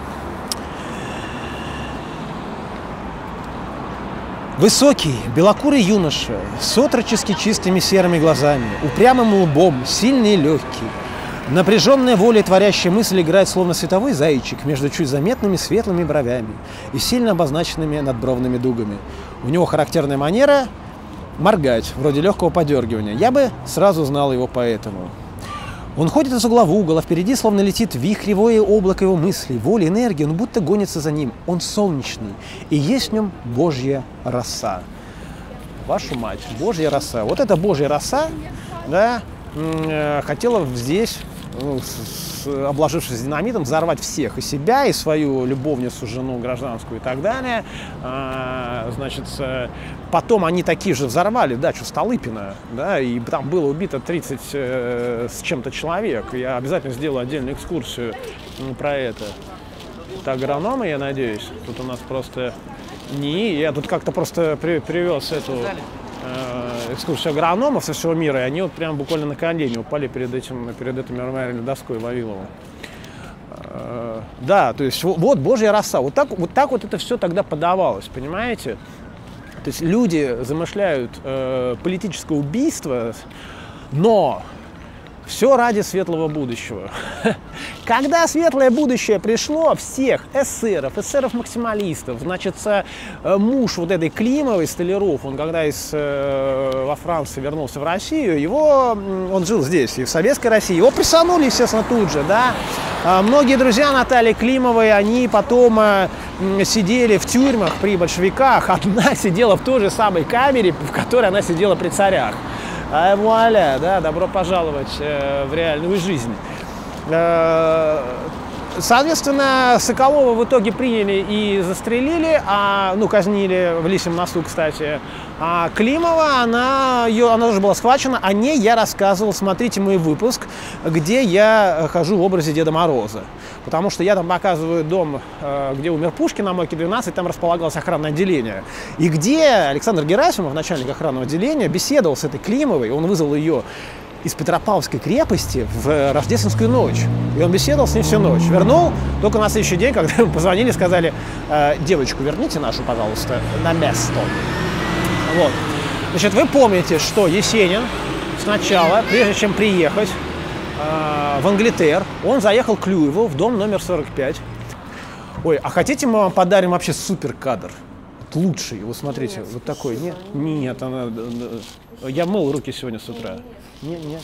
Высокий, белокурый юноша, с отрочески чистыми серыми глазами, упрямым лбом, сильный и легкий. Напряженная воля и творящая мысль играет словно световой зайчик между чуть заметными светлыми бровями и сильно обозначенными надбровными дугами. У него характерная манера моргать, вроде легкого подергивания. Я бы сразу знал его поэтому. Он ходит из угла в угол, а впереди словно летит вихревое облако его мыслей, воли, энергии, он будто гонится за ним. Он солнечный, и есть в нем Божья роса. Вашу мать, Божья роса. Вот эта Божья роса, да, хотела здесь, ну, с, обложившись динамитом, взорвать всех, и себя, и свою любовницу, жену гражданскую и так далее. А, значит, потом они такие же взорвали дачу Столыпина, да, и там было убито тридцать э, с чем-то человек. Я обязательно сделаю отдельную экскурсию про это. Это агрономы, я надеюсь. Тут у нас просто не... Я тут как-то просто при, привез эту э, экскурсию агрономов со всего мира, и они вот прям буквально на колени упали перед этим, перед этой мемориальной доской Вавилова. Э, да, то есть вот Божья роса. Вот так, вот так вот это все тогда подавалось, понимаете? То есть люди замышляют э, политическое убийство Но все ради светлого будущего. Когда светлое будущее пришло, всех эсеров, эсеров-максималистов, значит, муж вот этой Климовой, Столяров, он когда из, э, во Франции вернулся в Россию, его, он жил здесь, и в Советской России, его прессанули, естественно, тут же, да. А многие друзья Натальи Климовой, они потом э, сидели в тюрьмах при большевиках, одна сидела в той же самой камере, в которой она сидела при царях. А вуаля, да, добро пожаловать э, в реальную жизнь. Э, соответственно, Соколова в итоге приняли и застрелили, а, ну, казнили в Лисьем носу, кстати. А Климова, она, ее, она тоже была схвачена, о ней я рассказывал, смотрите мой выпуск, где я хожу в образе Деда Мороза. Потому что я там показываю дом, где умер Пушкин на Мойке двенадцать, там располагалось охранное отделение. И где Александр Герасимов, начальник охранного отделения, беседовал с этой Климовой, он вызвал ее из Петропавловской крепости в рождественскую ночь. И он беседовал с ней всю ночь. Вернул только на следующий день, когда ему позвонили, сказали: девочку верните нашу, пожалуйста, на место. Вот. Значит, вы помните, что Есенин сначала, прежде чем приехать э, в Англитер, он заехал к Клюеву в дом номер сорок пять. Ой, а хотите, мы вам подарим вообще супер кадр? Вот лучший, вот смотрите, вот такой. Нет, нет, она... Я мыл руки сегодня с утра. Нет, нет.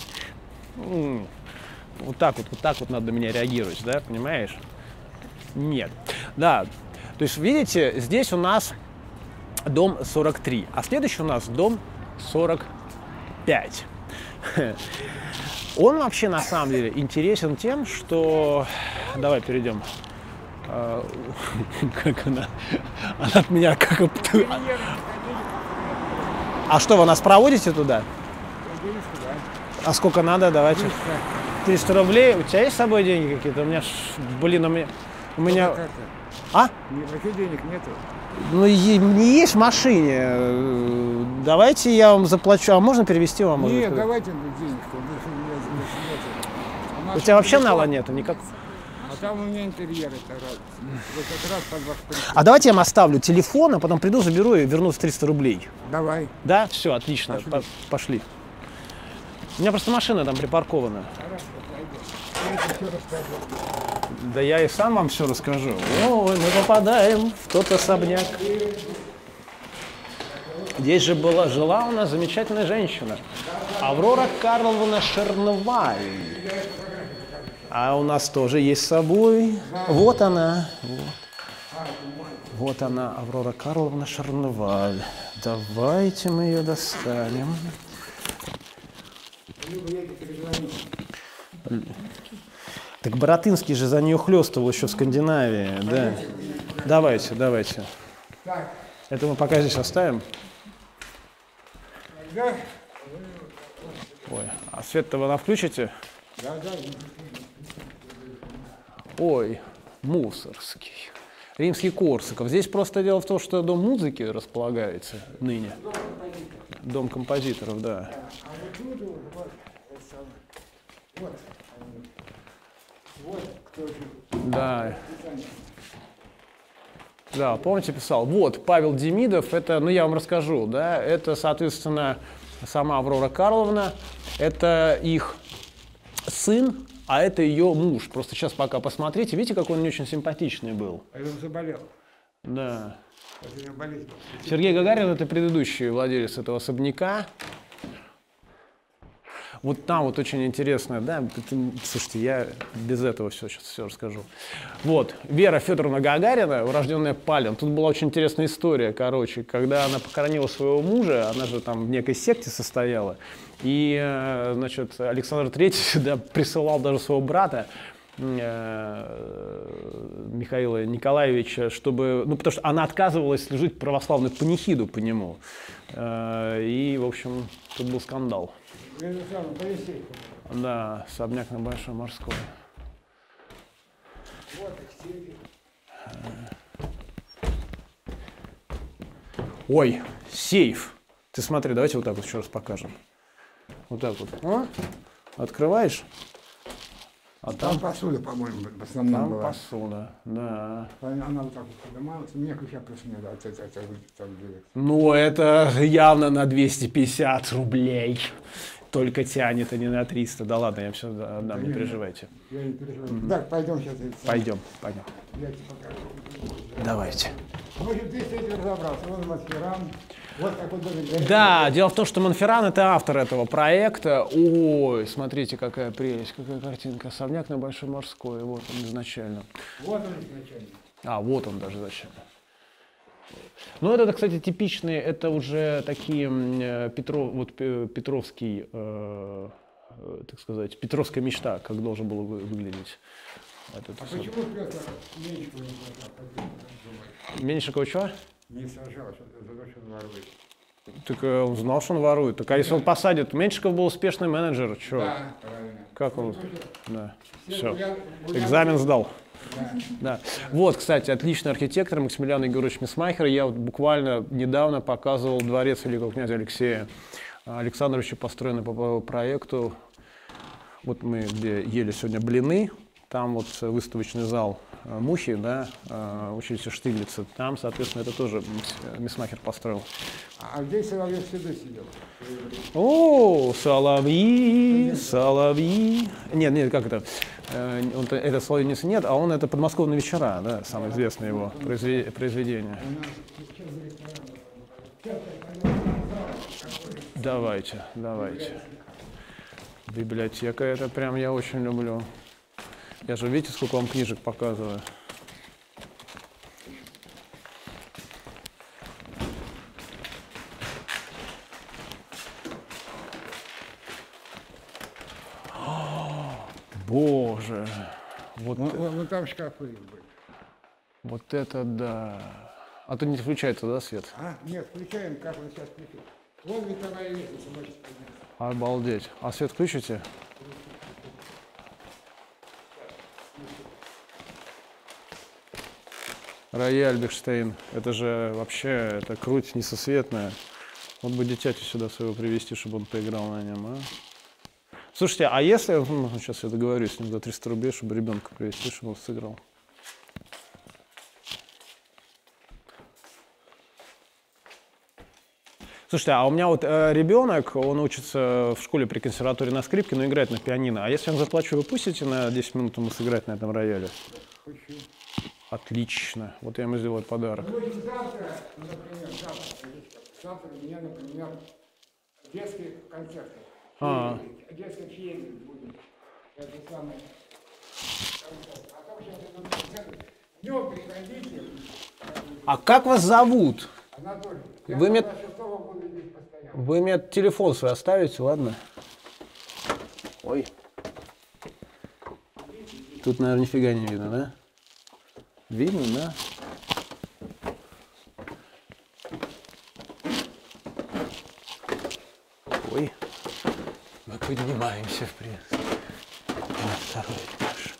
Вот так вот, вот так вот надо на меня реагировать, да, понимаешь? Нет. Да, то есть, видите, здесь у нас дом сорок три, а следующий у нас дом сорок пять. Он вообще на самом деле интересен тем, что... Давай перейдем. Как она? Она от меня как... А что, вы нас проводите туда? А сколько надо? Давайте. триста рублей. У тебя есть с собой деньги какие-то? У меня, блин, у меня... У меня... А? Никаких денег нету. Ну, не есть в машине. Давайте я вам заплачу. А можно перевести вам? Нет, может, давайте денег. У тебя вообще нала нету? Никак... А там у меня интерьер. Это раз. Вот как раз под ваш приход. А давайте я вам оставлю телефон, а потом приду, заберу и верну в триста рублей. Давай. Да? Все, отлично. Пошли. По Пошли. У меня просто машина там припаркована. Да я и сам вам все расскажу. Ой, мы попадаем в тот особняк. Здесь же была, жила у нас замечательная женщина. Аврора Карловна Шерноваль. А у нас тоже есть с собой. Вот она. Вот, вот она, Аврора Карловна Шерноваль. Давайте мы ее достанем. Так Боротынский же за нее хлестывал еще в Скандинавии, да. Давайте, давайте. Это мы пока здесь оставим. Ой, а свет-то вы нам включите? Ой, Мусоргский. Римский Корсаков. Здесь просто дело в том, что дом музыки располагается ныне. Дом композиторов, да. Да. Да, помните, писал. Вот, Павел Демидов, это, ну, я вам расскажу, да, это, соответственно, сама Аврора Карловна, это их сын, а это ее муж. Просто сейчас пока посмотрите, видите, какой он не очень симпатичный был. А он заболел. Да. Сергей Гагарин — это предыдущий владелец этого особняка. Вот там вот очень интересно, да, это, слушайте, я без этого все сейчас все расскажу. Вот, Вера Федоровна Гагарина, урожденная Палин. Тут была очень интересная история, короче, когда она похоронила своего мужа, она же там в некой секте состояла, и, значит, Александр Третий сюда присылал даже своего брата, Михаила Николаевича, чтобы, ну, потому что она отказывалась служить православную панихиду по нему. И, в общем, тут был скандал. Да, особняк на Большой Морской. Ой, сейф. Ты смотри, давайте вот так вот еще раз покажем. Вот так вот. О, открываешь. А там, там посуда, по-моему, в основном там была. посуда, да. Она вот так вот поднималась, мне ключа просто не дала. Ну, это явно на двести пятьдесят рублей. Только тянет, а не на триста. Да ладно, я все отдам, Да не не, переживайте. Я не переживаю. Mm-hmm. Так, пойдем сейчас. Пойдем, пойдем. Я тебе покажу. Давайте. В общем, ты с этим разобрался. Вот Монферран. Вот такой домик. Да, дело в том, что Монферран — это автор этого проекта. Ой, смотрите, какая прелесть, какая картинка. Особняк на Большой Морской. Вот он изначально. Вот он изначально. А, вот он даже изначально. Ну, это, кстати, типичные, это уже такие э, Петров, вот, Петровский, э, э, так сказать, Петровская мечта, как должен был вы, выглядеть. Этот, А почему Петр Меньшикова не сажал? Меньшикова чего? Не сажал, за то, что он ворует. Так э, он знал, что он ворует. Так а если он посадит? Меньшиков был успешный менеджер. Чё? Да, правильно. Как он? Да. Все. Гулял, гулял. Экзамен сдал. Да. Да. Вот, кстати, отличный архитектор Максимилиан Егорович Мисмахер. Я вот буквально недавно показывал дворец великого князя Алексея Александровича, построенный по проекту. Вот мы где ели сегодня блины. Там вот выставочный зал Мухи, да, учителя Штиглица. Там, соответственно, это тоже Мисмахер построил. А здесь Соловьев всегда сидел. О, соловьи, соловьи. Нет, нет, как это? Он, это Соловьев нет, а он это «Подмосковные вечера», да, самое известное его произведение. Давайте, давайте. Библиотека, это прям я очень люблю. Я же, видите, сколько вам книжек показываю. Боже, вот, Вон, вон, вон там шкафы были. Вот это да. А то не включается, да, свет? А? Нет, включаем, как он сейчас включит. Вон винтовая лестница, можете подняться. Обалдеть. А свет включите? Рояль Бехштейн. Это же вообще, это круть несусветная. Вот бы дитятю сюда своего привезти, чтобы он поиграл на нем, а? Слушайте, а если, ну, сейчас я договорюсь с ним за триста рублей, чтобы ребенка привезти, чтобы он сыграл? Слушайте, а у меня вот э, ребенок, он учится в школе при консерватории на скрипке, но играет на пианино. А если я заплачу, вы пустите на десять минут ему сыграть на этом рояле? Пущу. Отлично. Вот я ему сделаю подарок. Ну и завтра, например, завтра, завтра у меня, например, детские концерты. А. Детское чтение будет. Это самое. А там сейчас идут концерты. Днем приходите. А как вас зовут? Анатолий. Вы Я мне- шестого буду здесь постоянно. Вы мне телефон свой оставите, ладно? Ой. Тут, наверное, нифига не видно, да? Видно, да? Ой. Мы поднимаемся, в принципе. На второй этаж.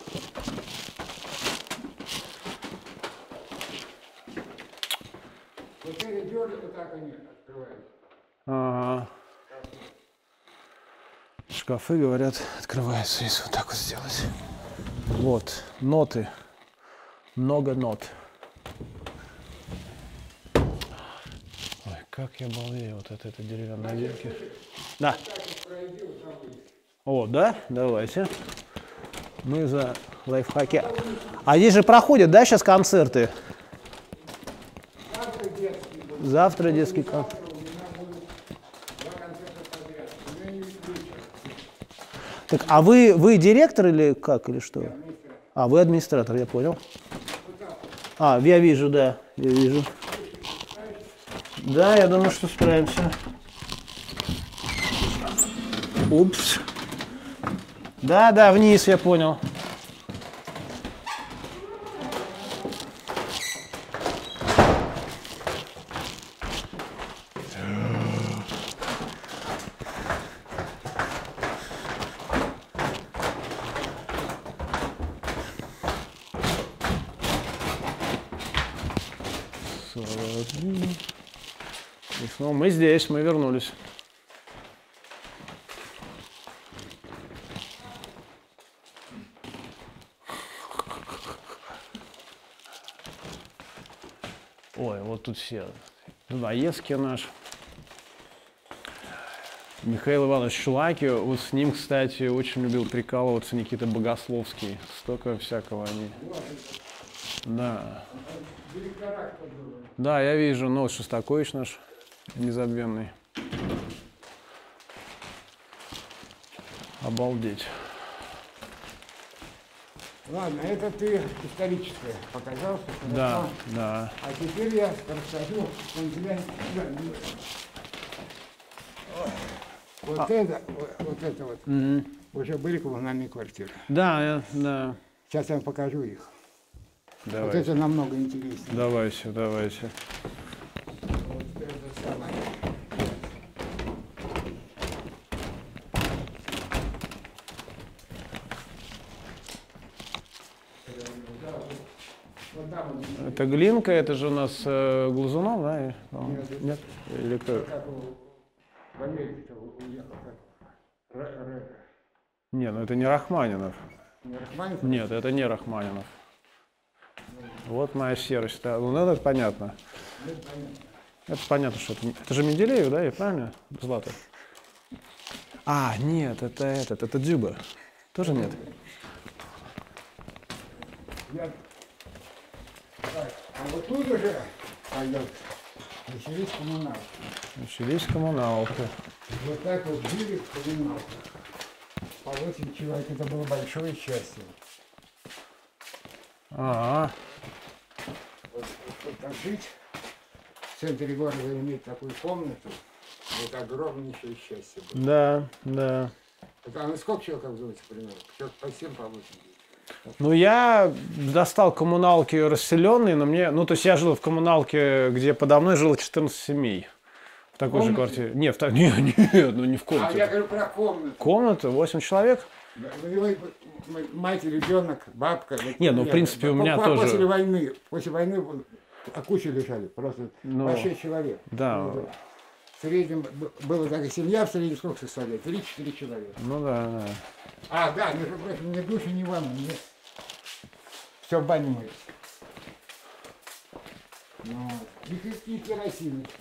Вот эти дёры, вот так они открываются. Ага. Шкафы, говорят, открываются, если вот так вот сделать. Вот, ноты. Много нот. Ой, как я балдею вот от этой деревянной отделки. Да. О, да? Давайте. Мы за лайфхаки. А здесь же проходят, да, сейчас концерты? Завтра детский будет. Завтра детский концерт. Завтра у меня будут два концерта подряд. У меня не исключено. Так, а вы, вы директор или как, или что? А, вы администратор, я понял. А, я вижу, да, я вижу. Да, я думаю, что справимся. Упс. Да, да, вниз, я понял. Ну, мы здесь, мы вернулись. Ой, вот тут все. Достоевский наш. Михаил Иванович Шлаки, вот с ним, кстати, очень любил прикалываться Никита Богословский. Столько всякого они. Да. Да, я вижу, ну, Шостакович наш незабвенный. Обалдеть. Ладно, это ты историческое показал, что Да, хорошо. да. А теперь я расскажу, что у тебя... Вот А. это, вот, вот это вот, Угу. уже были коммунальные квартиры. Да, я- да. Сейчас я вам покажу их. Вот Давайте, это намного интереснее. давайте, давайте. Вот это самое. Вот там вот, Это Глинка, это же у нас э, Глазунов, да? и- Нет. Нет? Или кто? как у Валерий уехал, как Р- Р- Не, ну это не Рахманинов. не Рахманинов? Нет, это не Рахманинов. Вот моя серость. Да. Ну, это понятно. Нет, понятно. Это понятно, что это, это же Менделеев, да, и правильно? Злата. А, нет, это этот, это Дзюба. Тоже нет? Я... Так, а вот тут уже пойдет. Начались коммуналки. Начались коммуналки. Вот так вот жили в коммуналках. По восемь человек, это было большое счастье. А, Вот, вот, вот так жить, в центре города иметь такую комнату, вот огромнейшее счастье было. да, да. Это, а на сколько человек обзывается примерно? Человек по семь, по восемь. Ну, я достал коммуналки расселенные, но мне... Ну, то есть я жил в коммуналке, где подо мной жило четырнадцать семей. В такой же Комнате? квартире. Нет, в та- не, не, ну не в А комнате. я говорю про комнату. Комната, восемь человек? Да, ну, его и мать, ребенок, бабка. Не, ну, в Нет, принципе, у по- меня по- тоже- После войны, после войны вот, а куча лежали, просто Ну, по шесть человек. да. Ну, в среднем б- была такая семья, в среднем сколько составляет? Три-четыре человека. Ну да, да. А, да, между прочим, ни души, ни ванны, ни... Все в бане мыть. Вот. И, и, и керосиночка.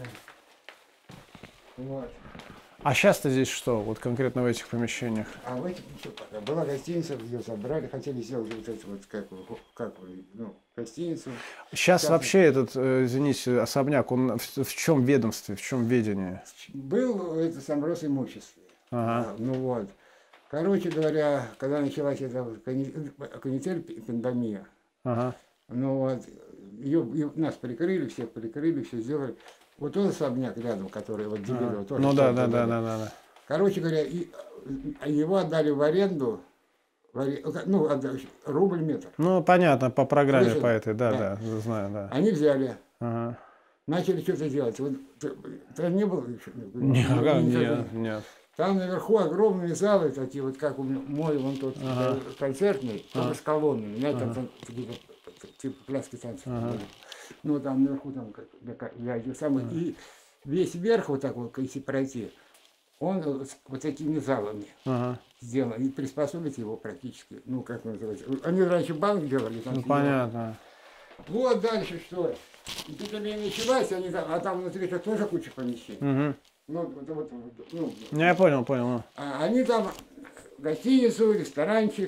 Вот. А сейчас-то здесь что? Вот конкретно в этих помещениях? А в этих ничего пока. Была гостиница, ее забрали, хотели сделать вот эту вот, как, вы- как вы, ну, гостиницу. Сейчас Сейчас- вообще этот, э, извините, особняк, он в, в чем ведомстве, в чем ведении? Был это сам Росимущество. Ага. А, ну вот. Короче говоря, когда началась эта вот кани- канитель, пандемия, Ага. ну вот, ее, ее- нас прикрыли, всех прикрыли, все сделали. Вот тот особняк рядом, который вот Дебилова тоже. Ну да, тоже да, да, был. да, да, да. Короче говоря, и, а его отдали в аренду, в аре- ну, отдали, рубль метр. Ну, понятно, по программе, Слышали? по этой, да, Да. да, знаю, да. Они взяли, Ага. начали что-то делать. Вот, ты, ты не был еще? Нет, Ну, ага, никогда. нет, нет. Там наверху огромные залы такие, вот как у меня- мой вон тот Ага. э, концертный, только Ага. с колоннами. У меня там, Ага. там какие-то, типа пляски танцы. Ага. были. Ну там наверху там как для, ка- для этих самых. И весь верх вот так вот, если пройти, он вот с вот такими залами Ага. сделан. И приспособить его практически, ну как называется. Они раньше банк делали. Там Ну, сидели. понятно. Вот дальше что. И тут они началась, они там, а там внутри -то тоже куча помещений. Угу. Ну, вот, вот, вот, ну, Ну, я понял, понял. ну. А они там гостиницу, ресторанчик.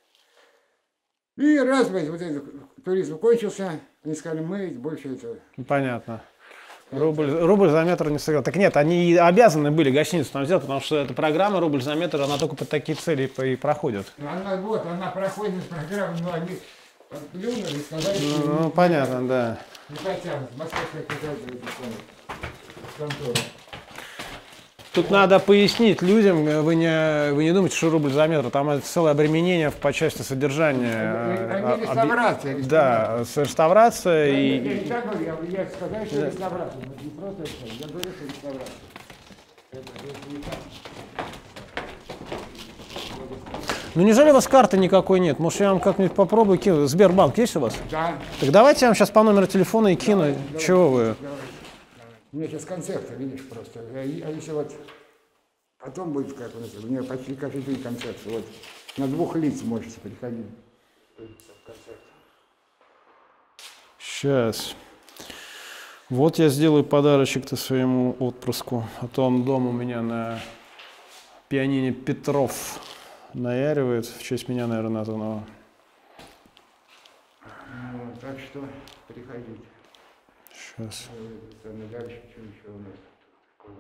И раз вот этот туризм кончился, они сказали, мы больше это... Ну, понятно. Рубль, рубль за метр не сыграл. Так нет, они и обязаны были гостиницу там сделать, потому что эта программа «Рубль за метр», она только под такие цели и по- и проходит. Ну, она вот, она проходит программу, но они плюнули и сказали, что Ну, ну, понятно, да. не потянут. Московская казачья контора. Тут надо пояснить людям, вы не, вы не думайте, что рубль за метр, там это целое обременение по части содержания. Они а, объ- реставрация, Да, с- реставрация Я, я и... не так говорю, я, я сказал, что реставрация. Вот не просто это, я говорю, что реставрация. Это, это не так. Ну неужели у вас карты никакой нет? Может, я вам как-нибудь попробую кину? Сбербанк есть у вас? Да. Так давайте я вам сейчас по номеру телефона и кину. Давай, Чего вы? давай. У меня сейчас концерты, видишь, просто. А и- а если вот потом будет, как у нас, у меня почти каждый день концерты. Вот на двух лиц можете приходить. Концерт. Сейчас. Вот я сделаю подарочек-то своему отпрыску. А то он дома у меня на пианине Петров наяривает. В честь меня, наверное, названного. Ну, так что приходите. Сейчас. Э, Дальше что еще у нас такое?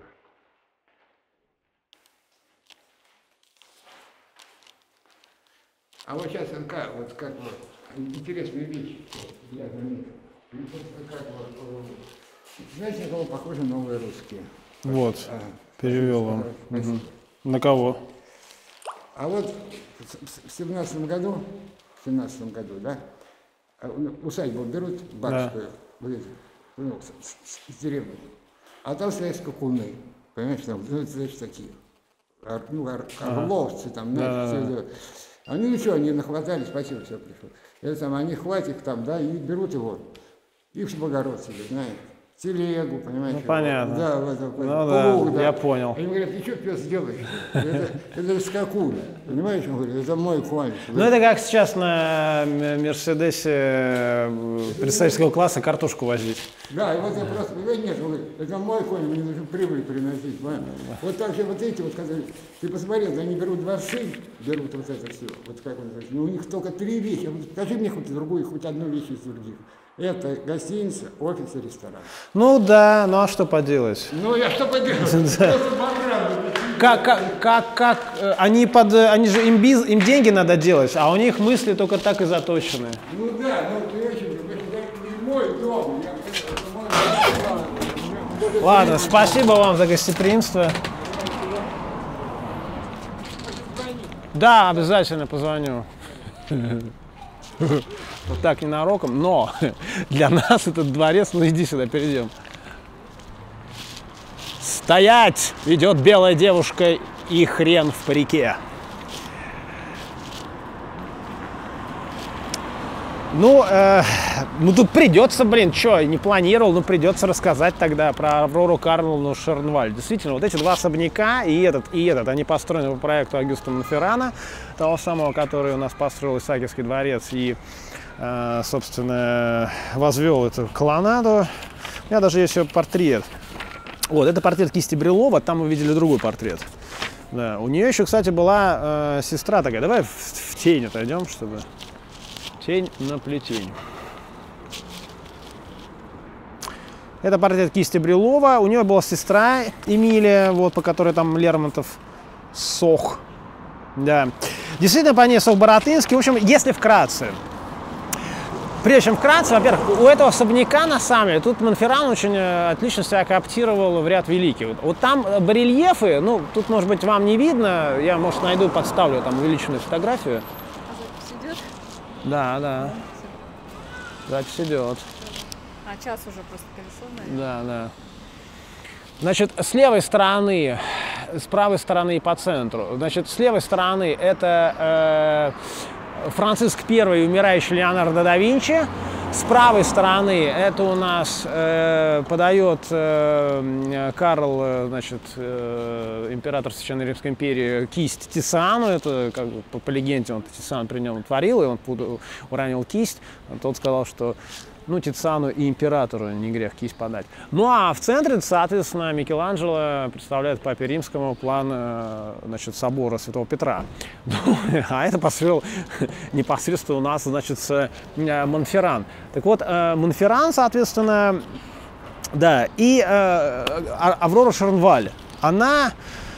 А вот сейчас как, вот как вот, интересная вещь, я заметил. Как вот, э, знаете, на кого похожи новые русские? Вот, А, перевел вам. спасибо. Угу. На кого? А вот в семнадцатом году, в семнадцатом году, да, усадьбу берут барскую, да. Ну, с, с, с деревни, а там стоят скакуны, понимаешь, там, ну, значит, такие, ор, ну, ор, орловцы, там, знаете, да, все делают. Они ничего, они нахватали, спасибо, все пришло. Это там, они хватит там, да, и берут его, их же богородцы, знаете, телегу, понимаете. Ну, понятно. Да, в это, ну, плуг, да, да, я понял. Они говорят, ты что, пес, делаешь? Это, это скакун, понимаешь, он говорит, это мой конь. Ну, это как сейчас на Мерседесе представительского класса картошку возить. Да, и вот я просто, нет, он говорит, это мой конь, мне нужно прибыль приносить. Вот так же вот эти вот, когда ты посмотрел, они берут дворцы, берут вот это все, вот как он говорит, но у них только три вещи, скажи мне хоть другую, хоть одну вещь из других. Это гостиница, офис и ресторан. Ну да, ну а что поделать? Ну я что поделать? Как, как, как, как, они, под, они же, им, биз, им деньги надо делать, а у них мысли только так и заточены. Ну да, ну ты очень, это мой дом. Ладно, спасибо вам за гостеприимство. Да, обязательно позвоню. Вот так ненароком, но для нас этот дворец, ну иди сюда, перейдем. Стоять! Идет белая девушка и хрен в парике. Ну, э, ну тут придется, блин, что, не планировал, но придется рассказать тогда про Аврору Карловну Шернвальд. Действительно, вот эти два особняка, и этот, и этот, они построены по проекту Агюста Монферрана, того самого, который у нас построил Исаакиевский дворец и, э, собственно, возвел эту колоннаду. У меня даже есть еще портрет. Вот, это портрет кисти Брюлова, там мы видели другой портрет. Да, у нее еще, кстати, была э, сестра такая. Давай в, в тень отойдем, чтобы... Тень на плетень. Это портрет кисти Брюлова. У нее была сестра Эмилия, вот, по которой там Лермонтов сох. Да. Действительно, по ней сох Баратынский. В общем, если вкратце. Прежде чем вкратце, во-первых, у этого особняка, на самом деле, тут Монферран очень отлично себя кооптировал в ряд великих. Вот там барельефы, ну, тут, может быть, вам не видно. Я, может, найду, подставлю там увеличенную фотографию. Да, да. Запись идет. А час уже просто перешел, наверное. Да, да. Значит, с левой стороны, с правой стороны и по центру. Значит, с левой стороны это э, Франциск Первый, умирающий Леонардо да Винчи. С правой стороны это у нас э, подает э, Карл, значит, э, император Священной Римской империи, кисть Тициану. Это, как бы, по, по легенде, он Тициан при нем творил, и он уронил кисть. Тот сказал, что ну, Тициану и императору не грех кисть подать. Ну а в центре, соответственно, Микеланджело представляет папе римскому план, значит, собора Святого Петра. А это построил непосредственно у нас, значит, Монферран. Так вот, Монферран, соответственно, да, и Аврора Шернваль, она...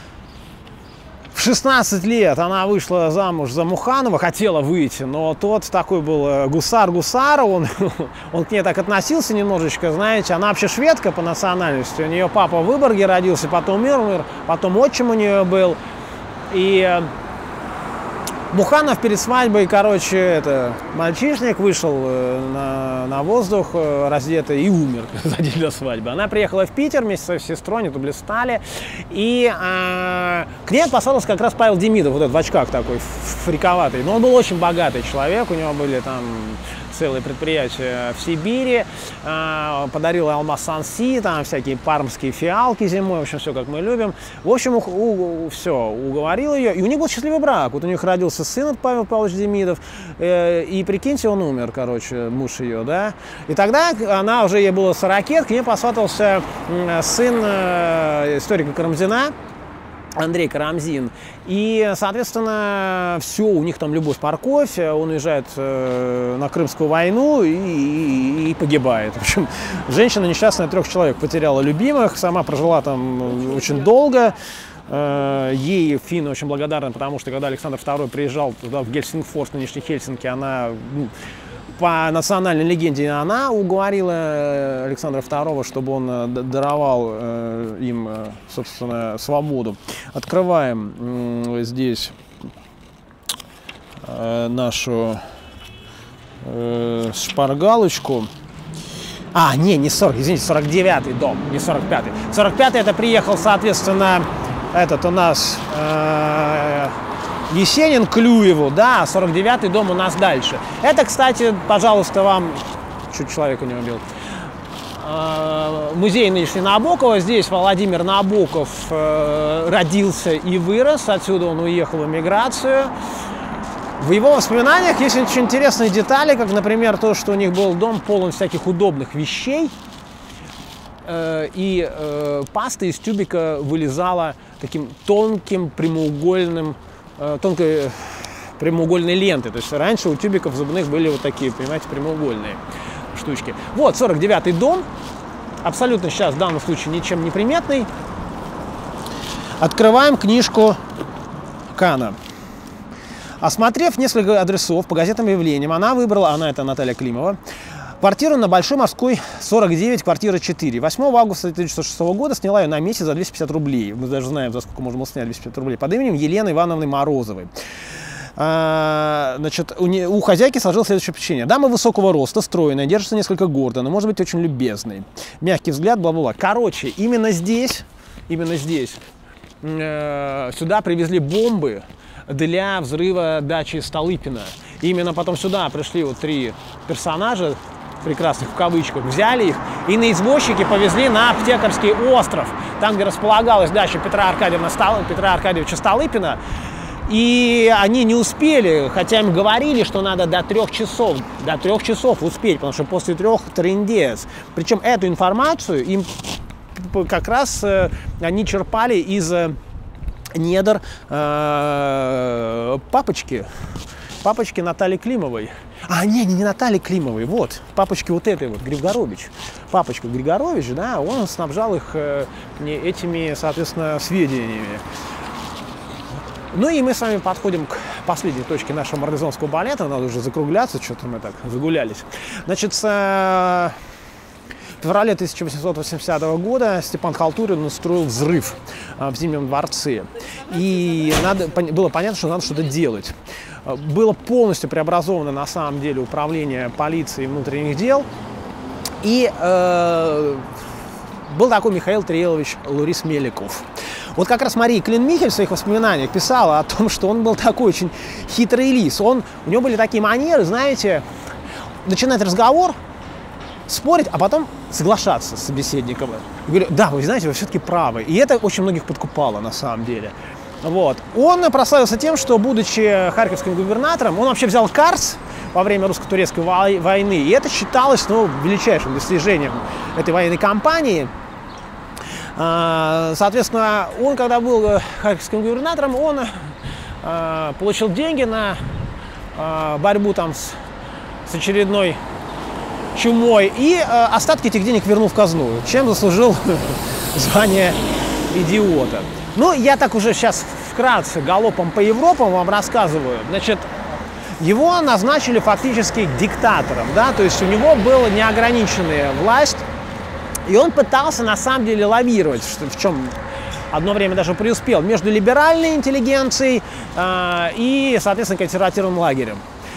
В шестнадцать лет она вышла замуж за Муханова, хотела выйти, но тот такой был гусар гусара, он, он к ней так относился немножечко, знаете, она вообще шведка по национальности, у нее папа в Выборге родился, потом умер, потом отчим у нее был, и Муханов перед свадьбой, короче, это, мальчишник вышел на, на воздух раздетый и умер за день до свадьбы. Она приехала в Питер вместе со своей сестрой, они тут блистали, и э, к ней посадился как раз Павел Демидов, вот этот в очках такой, фриковатый, но он был очень богатый человек, у него были там целые предприятия в Сибири, э, подарил алмаз Санси, там всякие пармские фиалки зимой, в общем, все как мы любим. В общем, у, у, все, уговорил ее, и у них был счастливый брак, вот у них родился сын Павел Павлович Демидов, э, и прикиньте, он умер, короче, муж ее, да, и тогда она уже, ей было сорок лет, к ней посватался сын э, историка Карамзина, Андрей Карамзин. И, соответственно, все, у них там любовь, морковь, он уезжает э, на Крымскую войну и, и, и погибает. В общем, женщина несчастная, трех человек потеряла любимых, сама прожила там очень долго. Э, ей финны очень благодарны, потому что когда Александр второй приезжал туда, в Гельсингфорс, нынешний Хельсинки, она... Ну, по национальной легенде она уговорила Александра второго, чтобы он даровал э, им, собственно, свободу. Открываем э, здесь э, нашу э, шпаргалочку. А, не, не сорок, извините, сорок девятый дом, не сорок пятый. сорок пятый это приехал, соответственно, этот у нас... Э, Есенин к Клюеву, да, сорок девятый дом у нас дальше. Это, кстати, пожалуйста, вам, чуть человек у него бил, музей нынешний Набокова. Здесь Владимир Набоков родился и вырос, отсюда он уехал в эмиграцию. В его воспоминаниях есть очень интересные детали, как, например, то, что у них был дом полон всяких удобных вещей, и паста из тюбика вылезала таким тонким прямоугольным тонкой прямоугольной ленты. То есть раньше у тюбиков зубных были вот такие, понимаете, прямоугольные штучки. Вот, сорок девятый дом. Абсолютно сейчас в данном случае ничем не приметный. Открываем книжку Кана. Осмотрев несколько адресов по газетным явлениям, она выбрала, она это Наталья Климова, квартиру на Большой Морской, сорок девять, квартира четыре. восьмого августа две тысячи шестого года сняла ее на месяц за двести пятьдесят рублей. Мы даже знаем, за сколько можно было снять двести пятьдесят рублей. Под именем Елены Ивановны Морозовой. А, значит, у, не, у хозяйки сложилось следующее впечатление. Дама высокого роста, стройная, держится несколько гордо, но может быть очень любезной. Мягкий взгляд, бла-бла-бла. Короче, именно здесь, именно здесь э, сюда привезли бомбы для взрыва дачи Столыпина. И именно потом сюда пришли вот три персонажа, прекрасных в кавычках, взяли их и на извозчике повезли на Аптекарский остров, там, где располагалась дача Петра Аркадьевна, Петра Аркадьевича Столыпина. И они не успели, хотя им говорили, что надо до трех часов, до трех часов успеть, потому что после трех трындец. Причем эту информацию им как раз э, они черпали из э, недр э, папочки, папочки Натальи Климовой. А, не, не, не Натальи Климовой, вот, папочки вот этой вот, Григорович. Папочка Григорович, да, он снабжал их э, этими, соответственно, сведениями. Ну и мы с вами подходим к последней точке нашего марлезонского балета. Надо уже закругляться, что-то мы так загулялись. Значит, с, э, в феврале тысяча восемьсот восьмидесятого года Степан Халтурин устроил взрыв э, в Зимнем дворце. И надо, было понятно, что надо что-то делать. Было полностью преобразовано, на самом деле, управление полицией и внутренних дел. И э, был такой Михаил Триелович Лорис Меликов. Вот как раз Мария Клин-Михель в своих воспоминаниях писала о том, что он был такой очень хитрый лис. Он, у него были такие манеры, знаете, начинать разговор, спорить, а потом соглашаться с собеседником. И говорю, да, вы знаете, вы все-таки правы. И это очень многих подкупало на самом деле. Вот. Он прославился тем, что, будучи харьковским губернатором, он вообще взял Карс во время русско-турецкой войны, и это считалось, ну, величайшим достижением этой военной кампании. Соответственно, он, когда был харьковским губернатором, он получил деньги на борьбу там с, с очередной чумой, и остатки этих денег вернул в казну, чем заслужил звание идиота. Ну, я так уже сейчас вкратце галопом по Европам вам рассказываю. Значит, его назначили фактически диктатором, да, то есть у него была неограниченная власть, и он пытался на самом деле лавировать, в чем одно время даже преуспел, между либеральной интеллигенцией э, и, соответственно, консервативным лагерем.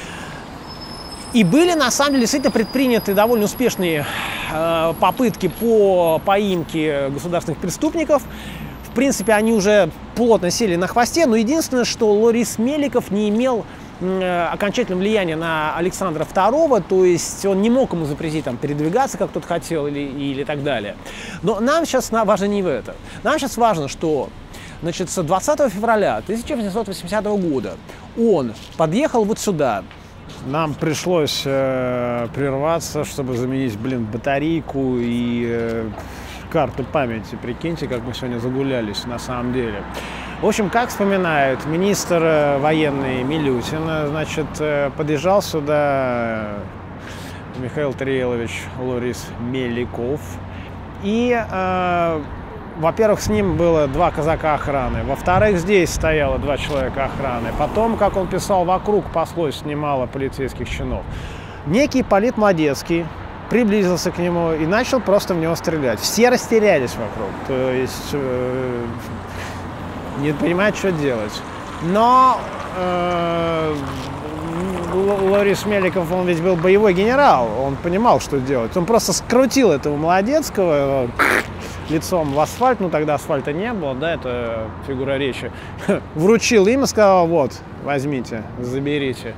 И были, на самом деле, действительно предприняты довольно успешные э, попытки по поимке государственных преступников. В принципе, они уже плотно сели на хвосте, но единственное, что Лорис Меликов не имел э, окончательного влияния на Александра второго, то есть он не мог ему запретить там, передвигаться, как тот хотел, или, или так далее. Но нам сейчас важно не в этом. Нам сейчас важно, что, значит, с двадцатого февраля тысяча восемьсот восьмидесятого года он подъехал вот сюда. Нам пришлось э, прерваться, чтобы заменить, блин, батарейку и э, карту памяти. Прикиньте, как мы сегодня загулялись на самом деле. В общем, как вспоминают, министр военный Милютин, значит, подъезжал сюда Михаил Тариелович Лорис Меликов. И, э, во-первых, с ним было два казака охраны. Во-вторых, здесь стояло два человека охраны. Потом, как он писал, вокруг паслось немало полицейских чинов. Некий Полит Младецкий приблизился к нему и начал просто в него стрелять. Все растерялись вокруг. То есть э, не понимают, что делать. Но э, Лорис Меликов, он ведь был боевой генерал, он понимал, что делать. Он просто скрутил этого Молодецкого лицом в асфальт, ну тогда асфальта не было, да, это фигура речи. Вручил им и сказал: вот, возьмите, заберите.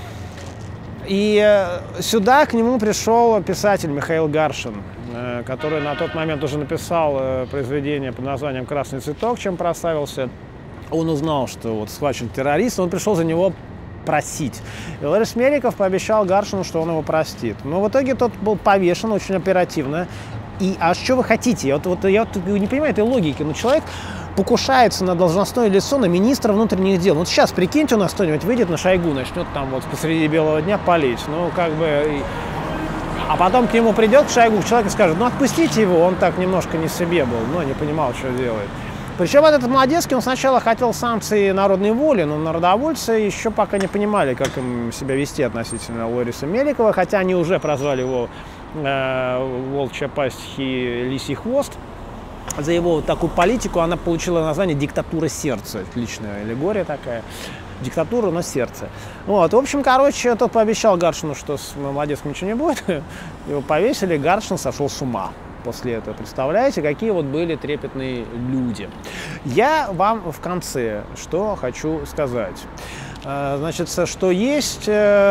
И сюда к нему пришел писатель Михаил Гаршин, который на тот момент уже написал произведение под названием «Красный цветок», чем прославился. Он узнал, что вот схвачен террорист, он пришел за него просить. И Лорис Меликов пообещал Гаршину, что он его простит. Но в итоге тот был повешен очень оперативно. И а что вы хотите? Вот, вот, я вот не понимаю этой логики. Но человек покушается на должностное лицо, на министра внутренних дел. Вот сейчас, прикиньте, у нас кто-нибудь выйдет на Шойгу, начнет там вот посреди белого дня палить. Ну, как бы... А потом к нему придет, к Шойгу, человек и скажет: ну, отпустите его, он так немножко не себе был, но не понимал, что делает. Причем этот Молодецкий, он сначала хотел санкции народной воли, но народовольцы еще пока не понимали, как им себя вести относительно Лориса Меликова, хотя они уже прозвали его э, «Волчья пасть» и «Лисий хвост». За его вот такую политику она получила название «Диктатура сердца». Отличная аллегория такая. Диктатура, но сердце. Вот. В общем, короче, тот пообещал Гаршину, что с Молодецким ничего не будет. Его повесили, Гаршин сошел с ума после этого. Представляете, какие вот были трепетные люди. Я вам в конце что хочу сказать. Значит, что есть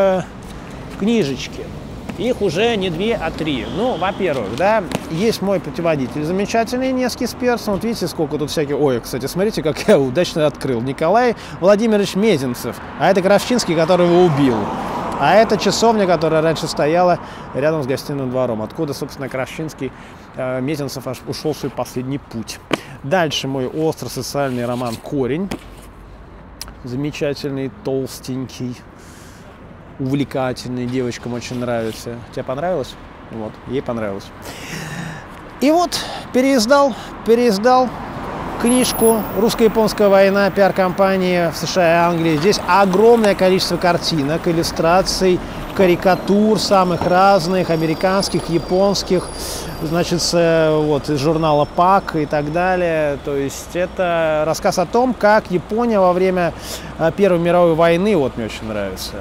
книжечки. Их уже не две, а три. Ну, во-первых, да, есть мой путеводитель замечательный, Невский с перцем. Вот видите, сколько тут всяких... Ой, кстати, смотрите, как я удачно открыл. Николай Владимирович Мезенцев. А это Кравчинский, который его убил. А это часовня, которая раньше стояла рядом с гостиным двором. Откуда, собственно, Кравчинский, э, Мезенцев ушел в свой последний путь. Дальше мой остро-социальный роман «Корень». Замечательный, толстенький, увлекательный, девочкам очень нравится. Тебе понравилось? Вот, ей понравилось. И вот переиздал, переиздал книжку «Русско-японская война», пиар-компании в США и Англии. Здесь огромное количество картинок, иллюстраций, карикатур самых разных, американских, японских, значит, вот, из журнала «Пак» и так далее. То есть это рассказ о том, как Япония во время Первой мировой войны, вот мне очень нравится,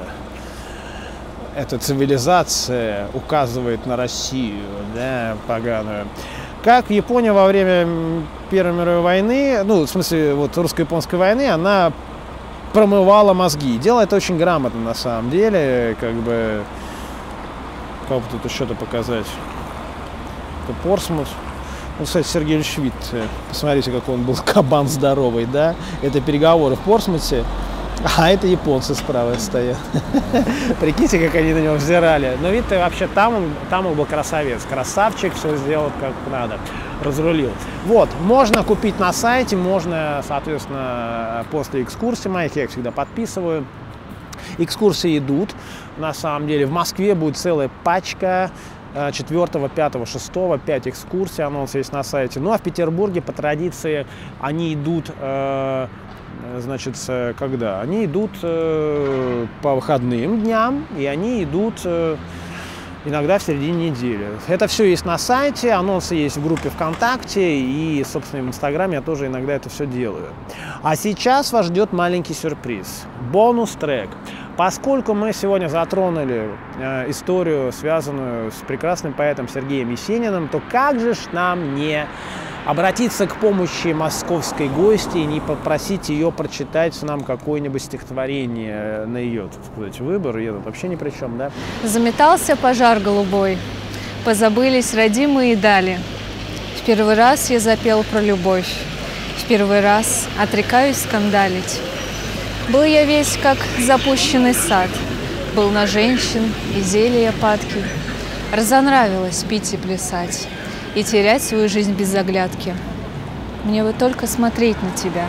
эта цивилизация указывает на Россию, да, поганую. Как Япония во время Первой мировой войны, ну, в смысле, вот русско-японской войны, она промывала мозги. Дело это очень грамотно, на самом деле, как бы, как бы тут еще-то показать. Это Портсмут. Ну, кстати, Сергей Ильич Витт, посмотрите, какой он был кабан здоровый, да? Это переговоры в Портсмуте. А это японцы справа стоят. Прикиньте, как они на него взирали. Но Витт вообще там он, там он был красавец. Красавчик, все сделал как надо. Разрулил. Вот, можно купить на сайте, можно, соответственно, после экскурсий моих, я их всегда подписываю. Экскурсии идут, на самом деле. В Москве будет целая пачка. четвёртого, пятого, шестого, пять экскурсий, анонс есть на сайте. Ну а в Петербурге по традиции они идут... Э Значит, когда? Они идут э, по выходным дням, и они идут э, иногда в середине недели. Это все есть на сайте, анонсы есть в группе ВКонтакте, и, собственно, в Инстаграме я тоже иногда это все делаю. А сейчас вас ждет маленький сюрприз. Бонус-трек. Поскольку мы сегодня затронули э, историю, связанную с прекрасным поэтом Сергеем Есениным, то как же ж нам не... обратиться к помощи московской гости и не попросить ее прочитать нам какое-нибудь стихотворение на ее, так сказать, выбор. Я тут вообще ни при чем, да? Заметался пожар голубой, позабылись родимые дали. В первый раз я запел про любовь, в первый раз отрекаюсь скандалить. Был я весь как запущенный сад, был на женщин и зелья падки. Разонравилось пить и плясать, и терять свою жизнь без оглядки. Мне бы только смотреть на тебя,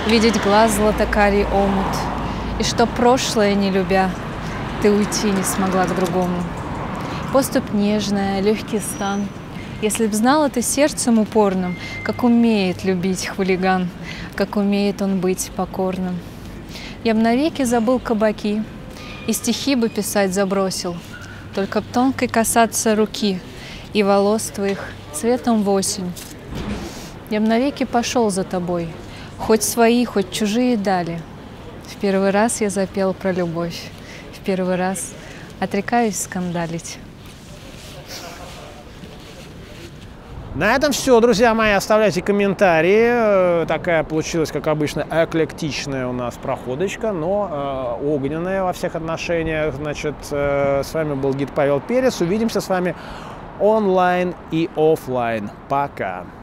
видеть глаз златокарий омут, и что прошлое не любя, ты уйти не смогла к другому. Поступь нежная, легкий стан, если б знала ты сердцем упорным, как умеет любить хулиган, как умеет он быть покорным. Я б навеки забыл кабаки и стихи бы писать забросил, только б тонкой касаться руки и волос твоих цветом в осень. Я б навеки пошел за тобой, хоть свои, хоть чужие дали. В первый раз я запел про любовь, в первый раз отрекаюсь скандалить. На этом все, друзья мои. Оставляйте комментарии. Такая получилась, как обычно, эклектичная у нас проходочка, но э, огненная во всех отношениях. Значит, э, с вами был гид Павел Перец. Увидимся с вами онлайн и офлайн. Пока.